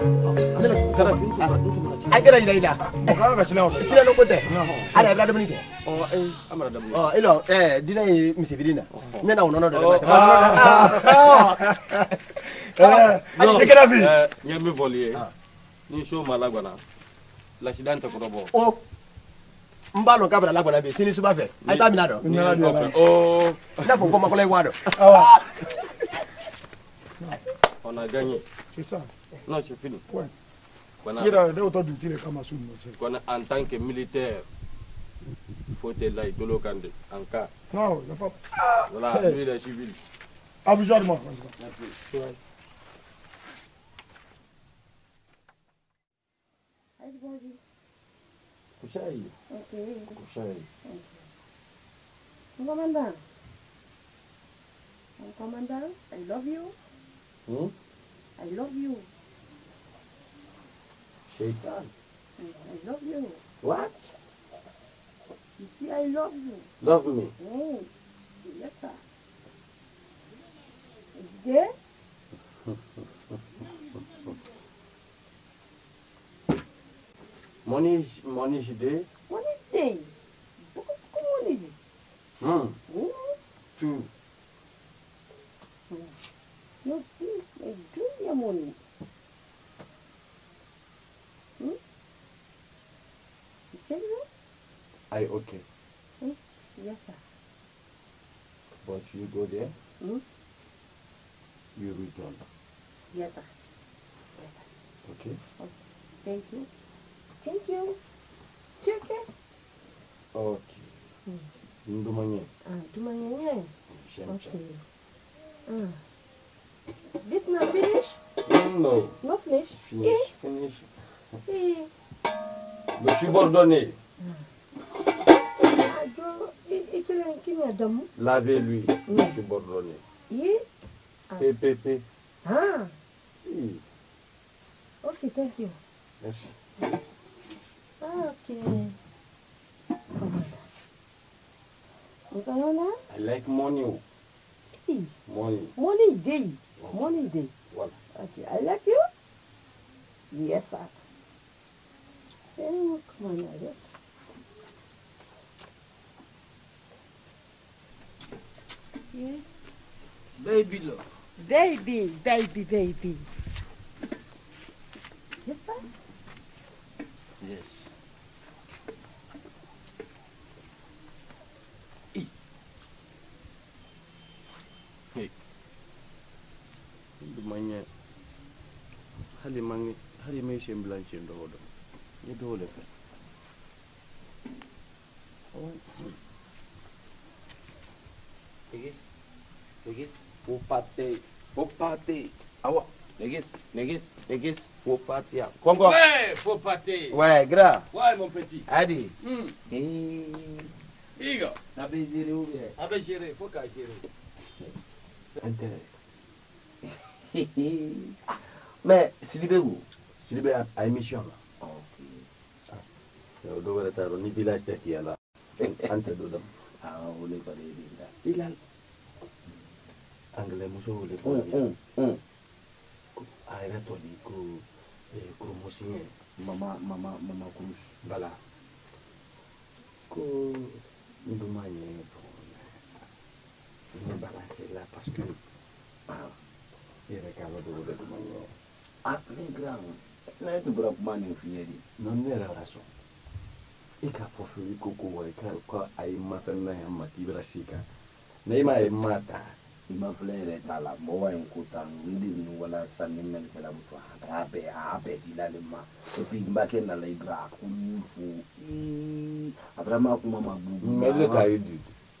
A kɛra yira ila. Ka ka silaw. Sila no ko tɛ. Ala ibla dumuni kɛ. Amara dabu. Ilo dina ye misifiri na. Ne na wono do. Ali kɛra bi. Ɲɛ min fɔli ye ni so ma lagana l'accident tɛ kɔrɔbɔ. O n b'a dɔn k'a bɛna lagana bi sini suba fɛ a ye taa mina dɔn. I n'a fɔ ko makɔlɔ ye wa dɔn. On a gagné. C'est ça. Non, c'est fini. Ouais. Voilà. En tant que militaire, il faut être là, Idolo Kandé, en cas. Non, il n'y a pas. Voilà, lui, il est civil. Abusardement. Merci. Kushai. Okay. Kushai. Commandant. Commandant, I love you. I love you. Shaitan. I love you. What? You see, I love you. Love me. Yes, sir. Yeah? Money is there. Money is there. Money is True. No, I do your money. You tell you? I okay. Yes, sir. But you go there, Hmm? you return. Yes, sir. Yes, sir. Okay? Thank you. Thank you. Check it. Okay. Ndumanye. Do my name. Shem Okay. This not finish? No. No finish? Finish. Finish. Eh. Le subordonné. Lavez-lui. Le subordonné. PPP. Ah. Oui. Okay, thank you. Merci. Okay. Commander? I like money. Hey. Money. Money day. Money day. Voilà. Okay, I like you? Yes, sir. Oh, Commander, yes. Yeah. Baby love. Baby. Yes, sir. Yes. Hey. Ndumanye. Hali mai semblance ndo hodo. Ni dole fa. Legis, popate. Awa, legis, popate. Kongo. Ouais, faut pâter. Ouais, gras. Ouais, mon petit. Adi. Igo. Abe géré ou bien? Abe géré, faut qu'à gérer. Intérêt. Mais Sidibé où? Sidibé a émission là. Ok. Do wala taro ni village tek yala. Ante do dam. Ah, on est pas des Bilal. Anglais muso wole ko. Ayra to di ko promotion mama Cruz bala. Ko ndumanye ne balancer là parce que il regalo do wole do manyo. Ah, mais grand. Na tu bra mani fieri. Non ne relation. Ika fofu ikoko wa ka ay mata na ya matibra sika. Na ima e mata. Ima flere tala mo wa nkuta ndi ni wala sani men kala mtu abe dilalema. Epi mbake na la ibra kunifu. Abrama kuma mabubu. Mele ka yidi.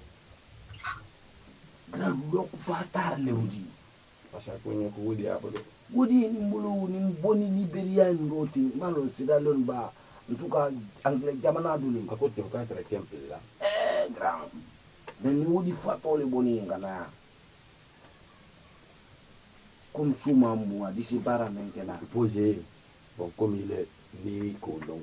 Grand lok patar leudi. Pasha kwenye kuwudi hapo de. Wudi ni mbulu ni mboni Liberian ngoti malo sidalon ba ntuka anglais jamana dule. Akoto ka tra temple la. Grand. Then wudi fatole boni ngana. Comme souvent moi d'ici bara menkela. Posé. Bon comme il est ni colon.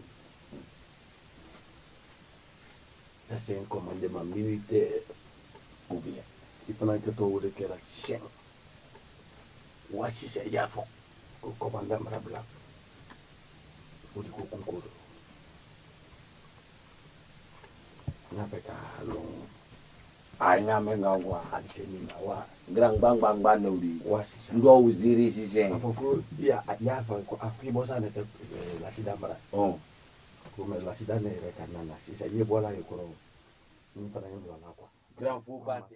Ça c'est un commandement militaire ou bien il faut que tu aies la chaîne. Voici c'est Yafo, au commandant Marabla. Faut dire qu'on concourt. N'a pas qu'à long. Ai na me nga wa hadseni na wa grand bang no di Ouais, c'est ça. ndo uziri sisen Afoko ya ko akwi bosa na te la sida mara. oh Comme la sida ne rekanana si ça y bola yekoro. Ni para yendo na kwa. grand fou bate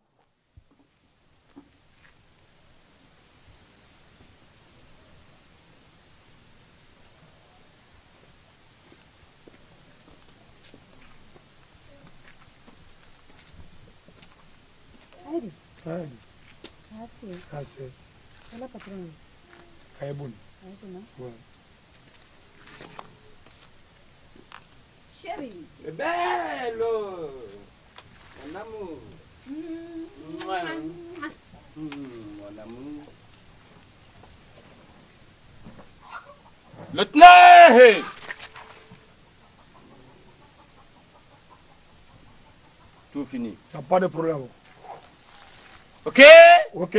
Así. Hola, patrón. Karibuni. Karibuni. Chérie. bello mon amour mon amour Lieutenant! tout fini. Y a pas de problème. Ok? Ok.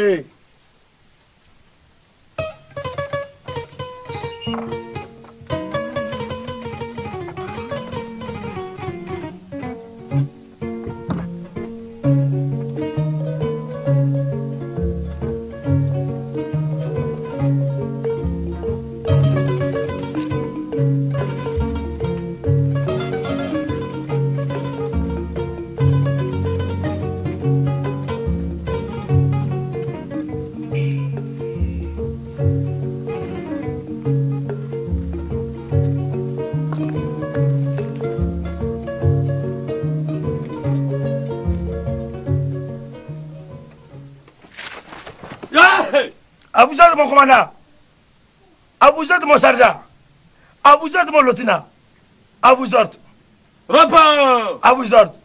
À vous autres, mon commandant. À vous autres, mon sergent. À vous autres, mon lieutenant. À vous autres. Rapport! À vous autres.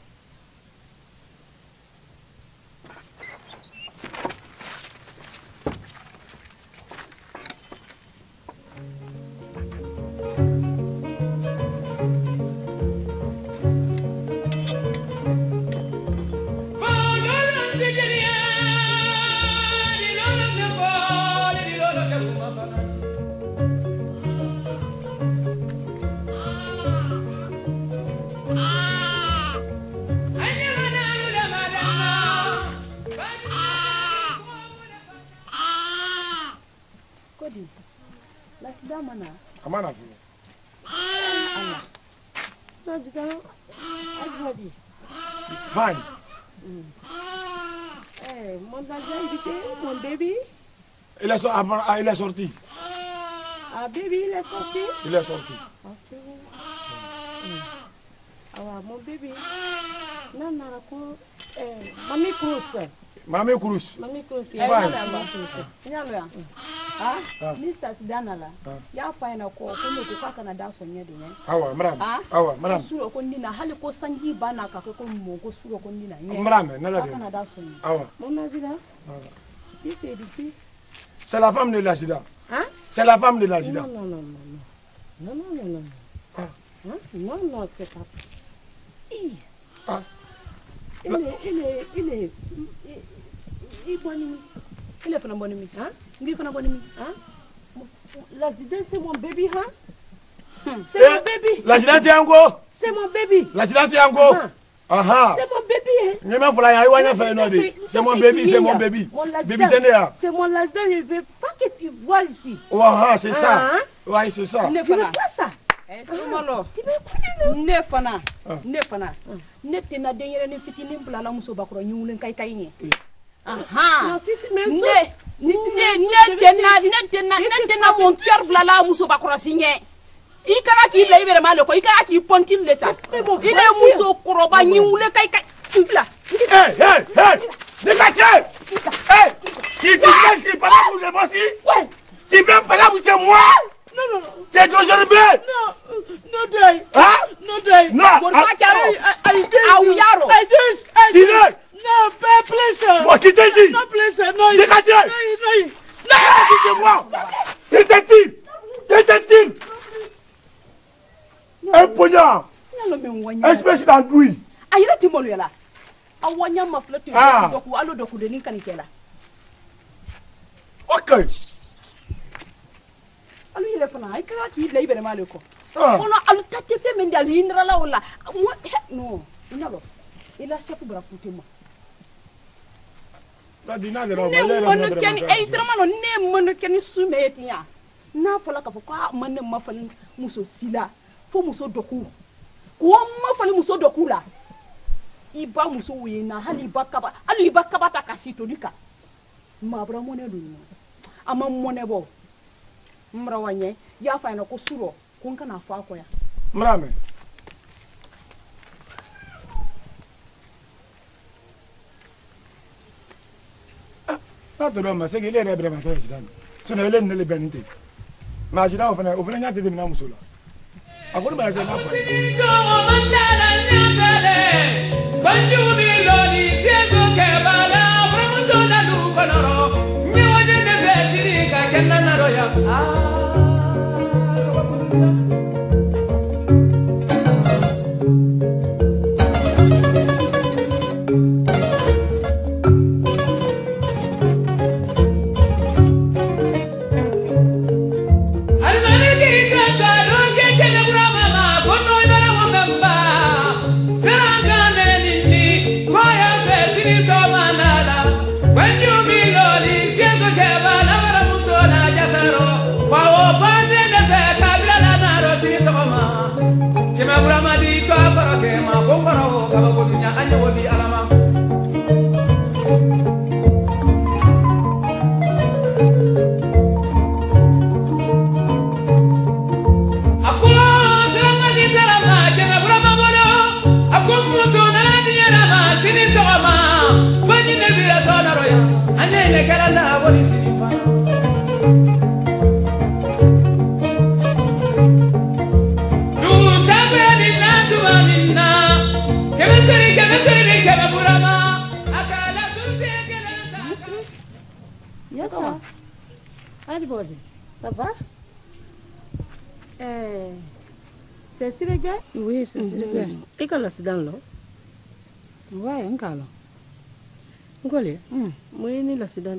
Amana fini. Fine. Mon mon baby. Il est sorti. Ah, baby, il est sorti. Il est sorti. Ok. Ah, mon baby. Non, non, Mami Cruz. Mami Cruz. Mami Cruz. Fine. Ah, Mr. Sidanala. Ya fine ko ko kana da sonye de ne. Awa, madam. Awa, madam. Suro ko ndina hali ko sangi bana ka ko mo ko suro ko ndina. Madam, nala de. Kana da sonye. Awa. Mon Zida. C'est la femme de l'accident. Hein? C'est la femme de l'accident. Non, non, non, non. Non, non, non, non. Ah. Hein? Non, non, c'est pas possible. Ah. Il est bonimi. Il est fait un bonimi. Hein? Il est fait un bonimi. Hein? L'accident, c'est mon bébé, hein? C'est mon bébé. L'accident est encore. C'est mon bébé. L'accident est encore. Aha. C'est mon bébé, hein? C'est mon bébé, c'est mon bébé. Bébé Ténéa. C'est mon l'accident, je ne veux pas que tu vois ici. Oh, ah, c'est ça. Oui, c'est ça. Tu ne veux pas ça? Ne fana ne fana ne tena denyere ne fitini blala muso bakro nyulen kay kay ni aha ne tena mon cœur blala muso bakro signé ikara ki la ibere malo ko ikara ki pontil leta ile muso koroba nyulen kay kay bla hey dégagez. Hey, tu dis pas là pour les bosser. Tu viens pas là pour c'est moi. Non, non, c'est d'aujourd'hui. No day. Hein? No day. No. No, please. Bon, quittez ici. No, please. No. Dégagez. No. C'est moi. Détective. Un poignard. Espèce d'andouille. ayira timolu yala awanya mafletu doku alo doku de nin kanikela Ok, Okay. Alu ile fana ai ka ki le ibere male ko. Ono alu tatte fe men dal yindra la wala. No, inalo. Ila chef bra futema. La dinade no ne mono ken e tramano ne mono ken sumetia. Na fala ka fo ka man ma fal muso sila. Fo muso doku. Ko ma fal muso doku la. Iba muso wina hali bakaba. Ali bakaba ta kasito dika. Ma bra mone do. Ama mone bo. Mra wanye ya fa na ko suro kun kana fa ko ya mrame na to do ma se gele ne bre ma to jidan so na ele ne le benite ma jida o fana nya tede na musula akuru ba se na fa so mandala nyasale banju mi lodi seso ke bala promoso na lu konoro nyoje ne besiri ka kenna na roya Ça va? C'est si réglé? Oui, c'est si réglé. Et quand l'accident là? Ouais, un cas là. Ngole? Moi, ni l'accident.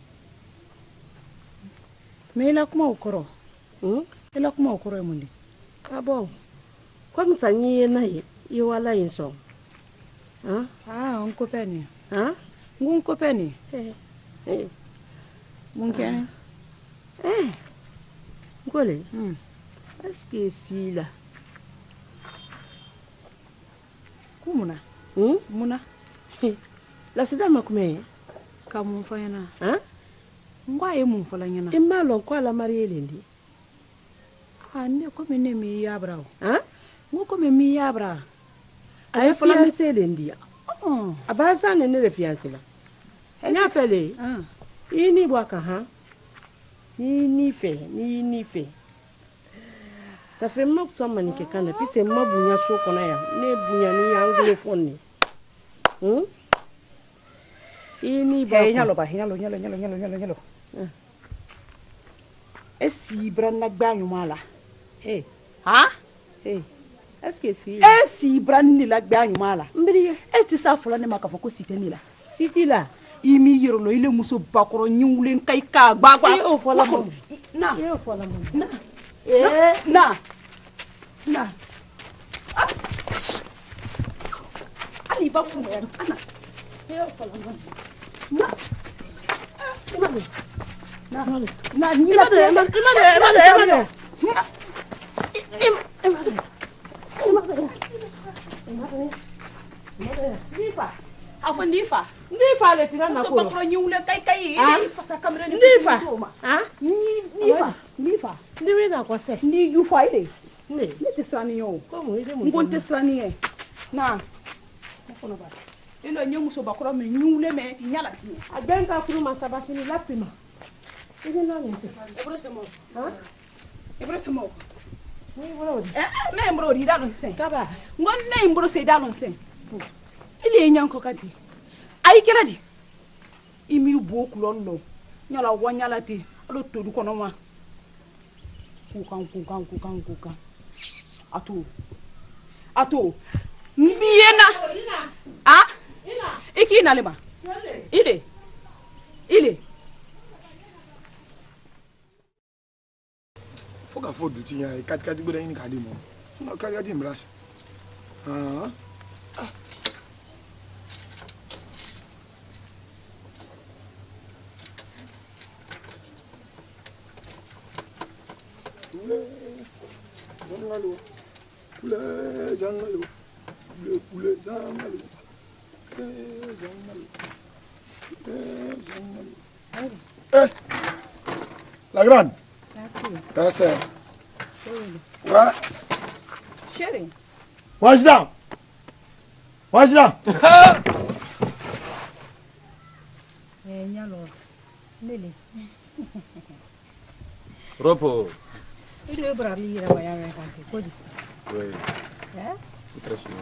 Mais il a comment au corps? Il a comment au corps, mon dit? Ah bon? Comme ça, n'y est naïe, il y a là une son. Hein? Ah, un copain. Hein? Un copain. Mon gamin. Ngole? Est-ce que si là? Kumuna? Muna? L'accident m'a combien? Comme on fait un. Hein? Ngwa ye mun fala nyana. Et malon quoi la mariée lundi? Ah, ne comme ne mi yabra. Hein? Ngo comme mi yabra. Ay fala fiancé lundi. Oh. Abaza ne le fiancé là. Elle a fait les. Ini boaka ha. Ni fait. Ça fait mal que ça manique quand puis c'est ma bounya chaud qu'on a ya. Ne bounya ni anglophone. Ini boaka. Nyalo. Esi branda gbanyu mala. Ha? Est-ce que si? Esi brandi la gbanyu mala. Mbiri. Eti sa fola ne makafo ko siteni la. Siti la. Imi yirolo ile muso bakoro nyulen kai ka gbagba. O fola mo. Na. O fola mo. Na. Na. Ali ba fu ya. Ana. O fola mo. Na. Ndifa le tina na ko. So nyule kai ni pasa kamera ni. Ndifa. Ndifa. Ndiwe na ko se. Ni yufa ile. Ne. Ni tesani yo. Como ile mo. Ngon tesani e. Na. Mafona ba. Ile nyomu so bakoro me nyule me nyala tini. Abenka kuru masabasi ni la prima. Ile na ni. Ebro se mo. Ha? Ebro se mo. Ni bro. Me mbro ri dalon sen. Kaba. Ngon ne mbro se dalon sen. Ile nyanko kati. Ayi kelaji. Imi bo kulonno. Nyala wanyala ti. Alo todu kono ma. Kukan. Ato. Mbiena. Ah? Iki inalema. Ile. faut qu'à faut du tien 4 go ni ka di mo no ka di mras ah La grande. Merci. Ouais. Chérie. Wajda. Nyalo. Lele. Ropo. Itu berarti ira waya waya kan sih. Kodi. Oui. Ya? Très sûr.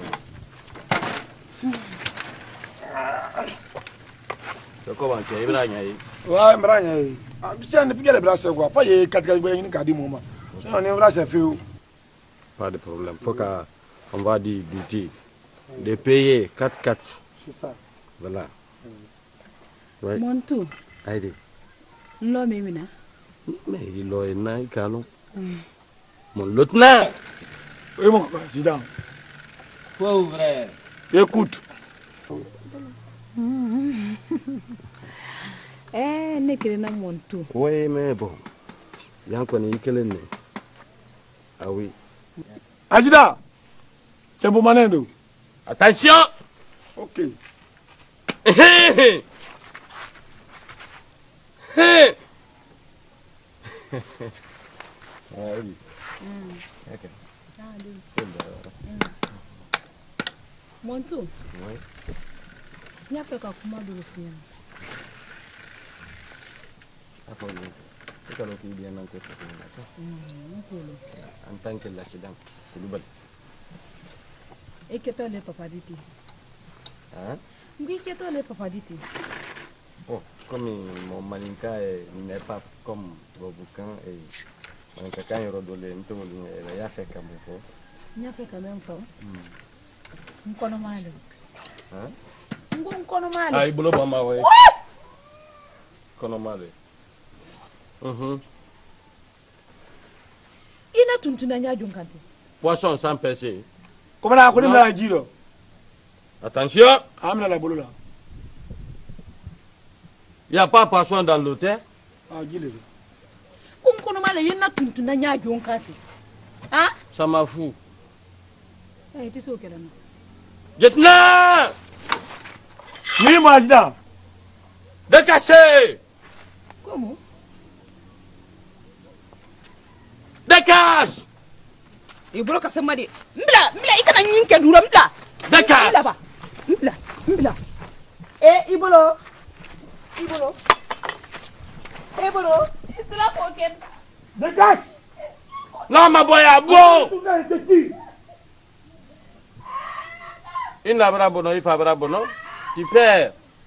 Comment tu es Ibrahim? Ouais, Ibrahim. Si on ne peut pas le brasser quoi, pas y 4 go ni ka di mo ma. On est brasser fait. Pas de problème. Faut qu'on va dire du de payer 4-4. C'est ça. Voilà. Ouais. Montu. Allez. Lo mimina. Mais il est là, il calme. Mon lieutenant. Oui, mon président. Quoi, frère? Écoute. Ne kelen na Montu. Oui, mais bon. Il y a encore une quelle. Ah oui. Ajida. C'est bon manendo. Attention. OK. Oui. OK. Montu. Oui. Ni a fait quoi comment de le faire? C'est quand on dit bien en tant que l'accident, c'est le bon. Et que toi le papa dit? Hein? Oui, que toi le papa dit? Bon, comme mon malinka n'est pas comme Bobukan et malinka quand il redolé, il a fait comme ça. Il a fait quand même ça. Mkono malo. Hein? Mkono malo. Ah, il boulot mama ouais. Mkono malo. Ina tuntuna nyajo nkante. Poisson sans percer. Comment la connaît la giro? Attention. Amna la bolola. Il n'y a pas poisson dans l'hôtel. Ah, gile. Mkono malo yena tuntuna nyajo nkante. Hein? Ça m'a fou. Eh, tu sais au quel Lieutenant! Oui, mon Ajida. Décaché! Comment? Décache! Il bloque à mari. Mbla, il kana nyinke dura mbla. Décache! Mbla. Eh, Ibolo. C'est la pocket. Décache! Non, ma boya, bon! Il n'a pas bon, il fait pas bon, tu perds.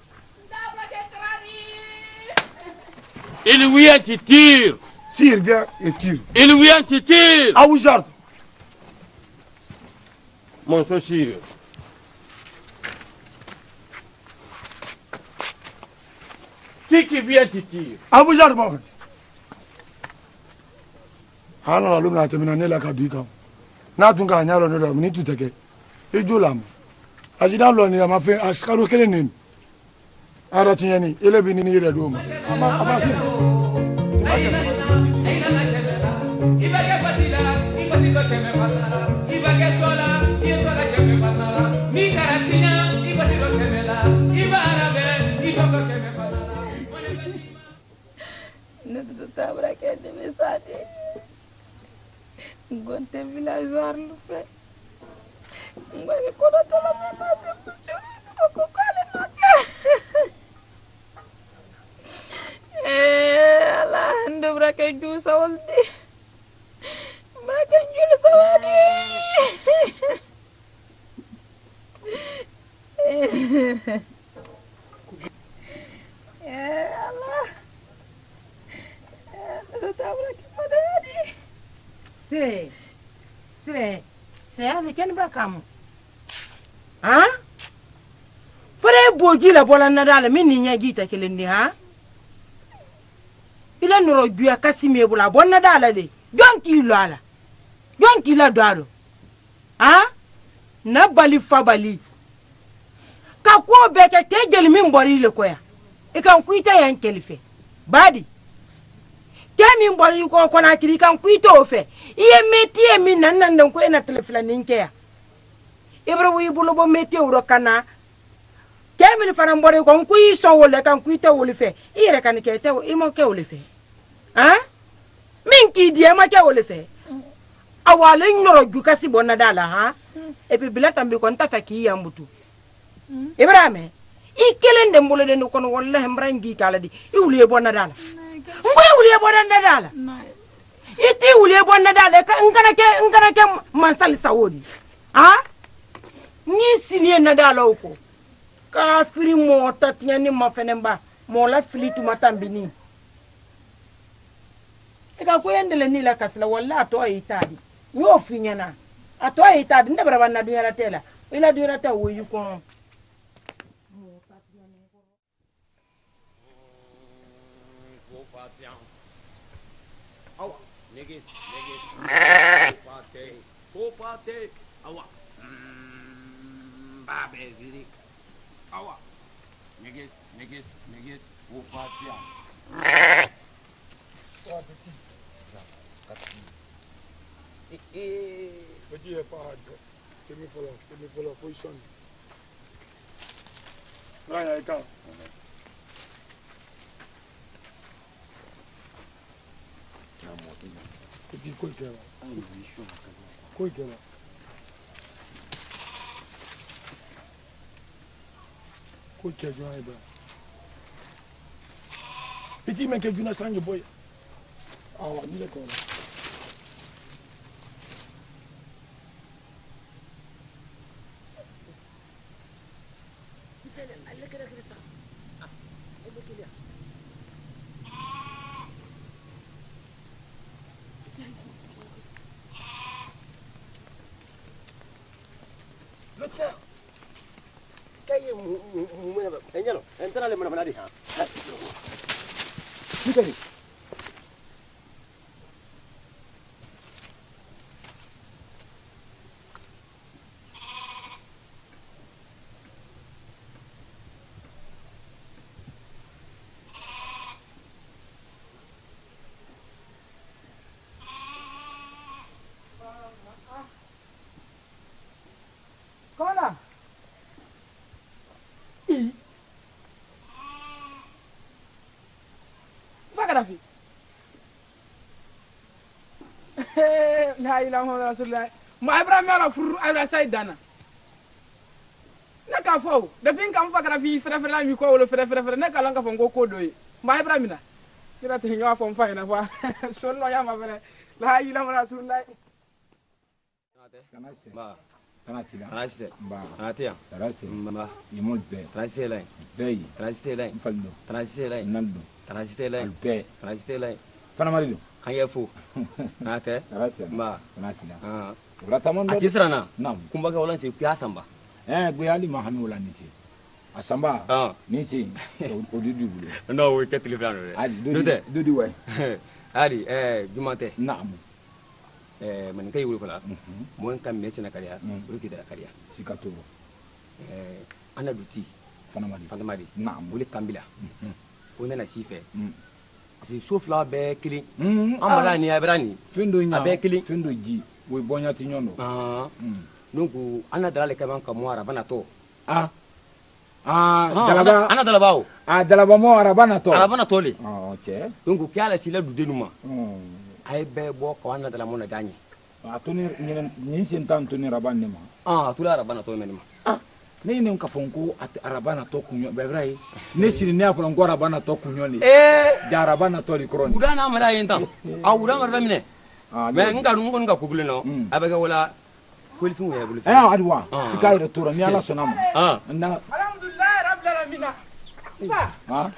Il vient, tu tires. Si, il vient et tire. Il vient, tu tires. Ah oui, genre. Mon chaussure. Qui vient, tu tires. Ah oui, genre, bon. Ah non, l'homme n'a terminé la caduca. N'a donc un yaro de l'homme, ni tout est que. Et du lame. Ajida l'on a fait à Scaro Kelenin. Aratiani, il est venu à la Doma. Abassi. Gonte villageois le fait. Ngwe ko do to la mama te kuchu ko kale note. Ala ndo brake ju sawaldi. Brake ju sawadi. Ala. Do ta brake madadi. Sire, ale keni ba kamu. Ha? Fere bogi la bola na dala min ni nyagi ta kelendi ha? Ila noro juya kasime bula bonna dala de. jon ki lo ala jon ki la do ado na bali fa bali ka ko be ke jeli min bori le ko ya e kan kuita yan kelife badi kemi mbori ko kona kiri kan kuito fe iye metie min nan ko ena telefla ninke ya ibra wi bulo bo metie wuro kana kemi fana mbori ko kui so wole kan kuito wole fe ire kan ke te imo ke wole fe min ki die ma ke wole fe awale nyoro jukasi bonna dala e bi bilata mbi ko nta fa ki yambutu ibrahim ikelende mbolo de no kono wallahi mbrangi kala di iwliye bonna dala ngoy wuliye bonna dala iti wuliye bonna dala ka ngana ke mansal sawodi ni sinie na dala uko ka firi mo tatnya ni mafenemba mo la filitu matambini e ka ko yendele ni la kasla wallahi to ayitadi yo finyana ato ayitadi ndebra banna dunyara tela ila dunyara ta woyu ko Niggas, Kopate, awa. Babe, Ziri, awa. Niggas, Kopate. Petit est pas hard. Give me follow position. Right, I come. Petit quoi que là? Quoi que là? Quoi que là? Petit mec qui vient sans le boy. Ah, dis le quoi? Kola. Fakarafi. La ilaha illallah. Ma Ibrahim ala furu ala saidana. Naka fo, de fin kam fakarafi frère la mi ko wala frère naka langa fo ngoko doyi. Ma Ibrahim na. Sira te nyawa fo mfa ina fa. Sonno ya ma frère. La ilaha illallah. Ba. Tanasite. Ba. Anatia. Tarase. Ba. Yimul be. Tanasite lai. Bei. Tanasite lai. Faldo. Tanasite lai. Naldo. Tanasite lai. Alpe. Tanasite lai. Fana marido. Kanyefu. Nate. Tarase. Ba. Tanatila. Ah. Uratamando. Akisrana. Nam. Kumbaga wala si piasamba. Guyali mahami wala nisi. Asamba. Ah. Nisi. Odidu bulu. No, we get telefano. Ali. Dodi we. Ali, Jumate. Naam. Man kay wulu fala. Mo kan mesi na kariya. Wulu kidara kariya. Sikatoro. Ana duti. Fanamadi. Naam. Wulu kambila. Wona na sife. Si sofla be kili. Amala ni abrani. Fendo nya. Abe kili. Fendo ji. We bonya tinyono. Ah. Donc ana dalale kaman ka mo arabana to. Dalaba. Ana dalaba o. Dalaba mo arabana to. Arabana to le. Okay. Donc kiala sila dudenuma. Ay be bo ko ana dala mo na ganye. Atuni ni sentan tuni rabani ma. Tula arabana to menima. Ne ne nka fonko at arabana to kunyo be brai. Ne siri ne afon ngo arabana to kunyo ni. Ja arabana to li kroni. Udana mala yentam. Uda marba mine. Me nga ngo nga kugule no. Abega wala Fulfin ya bulu. Adwa. Sikai retura ni ala sonama. Alhamdulillah rabbil alamin. Ha?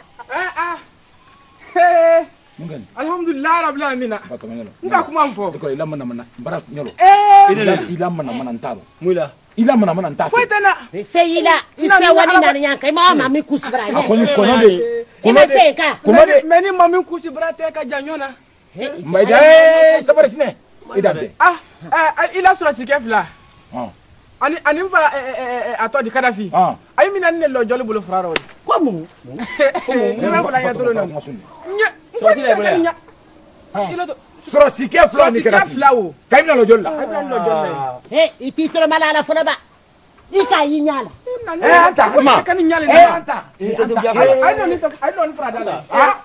Mungkin. Alhamdulillah rabbil alamin. Batamanyalo. Nga kuma mfo. Ko ila mana barak nyolo. Ila mana ntaro. Mula. Ila mana ntaro. Foitana. Seila, isa wani na nyanka ma mami kusbra. Akoni konode. Konode. Meni mami kusbra te ka janyona. Mais il ça va signer. Il a sur la sikef là. Ani fa ato di Kadhafi. Ay mi nan ne lo jole bulu fraro. Comment? Ni ma fala ya tolo non. Sur sikef là ni Kadhafi. Kay mi lo jole la. Iti tolo mala la fola ba. Ika yinyala. Anta, ma. Kan nyale ni. Anta. Ay non frada la.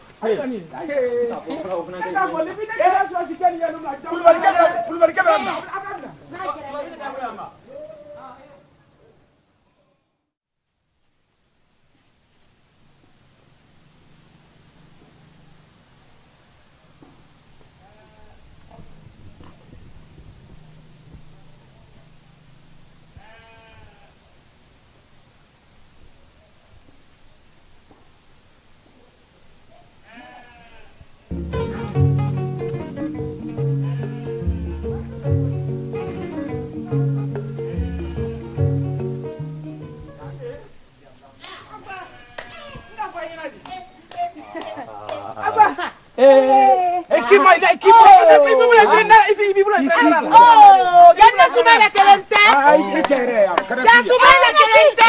Jangan semua nak kelente. Jangan semua nak kelente.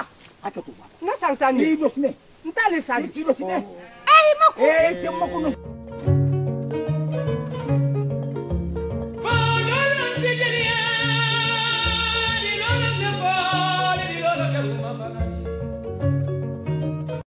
Nasa sani. Ntale sani.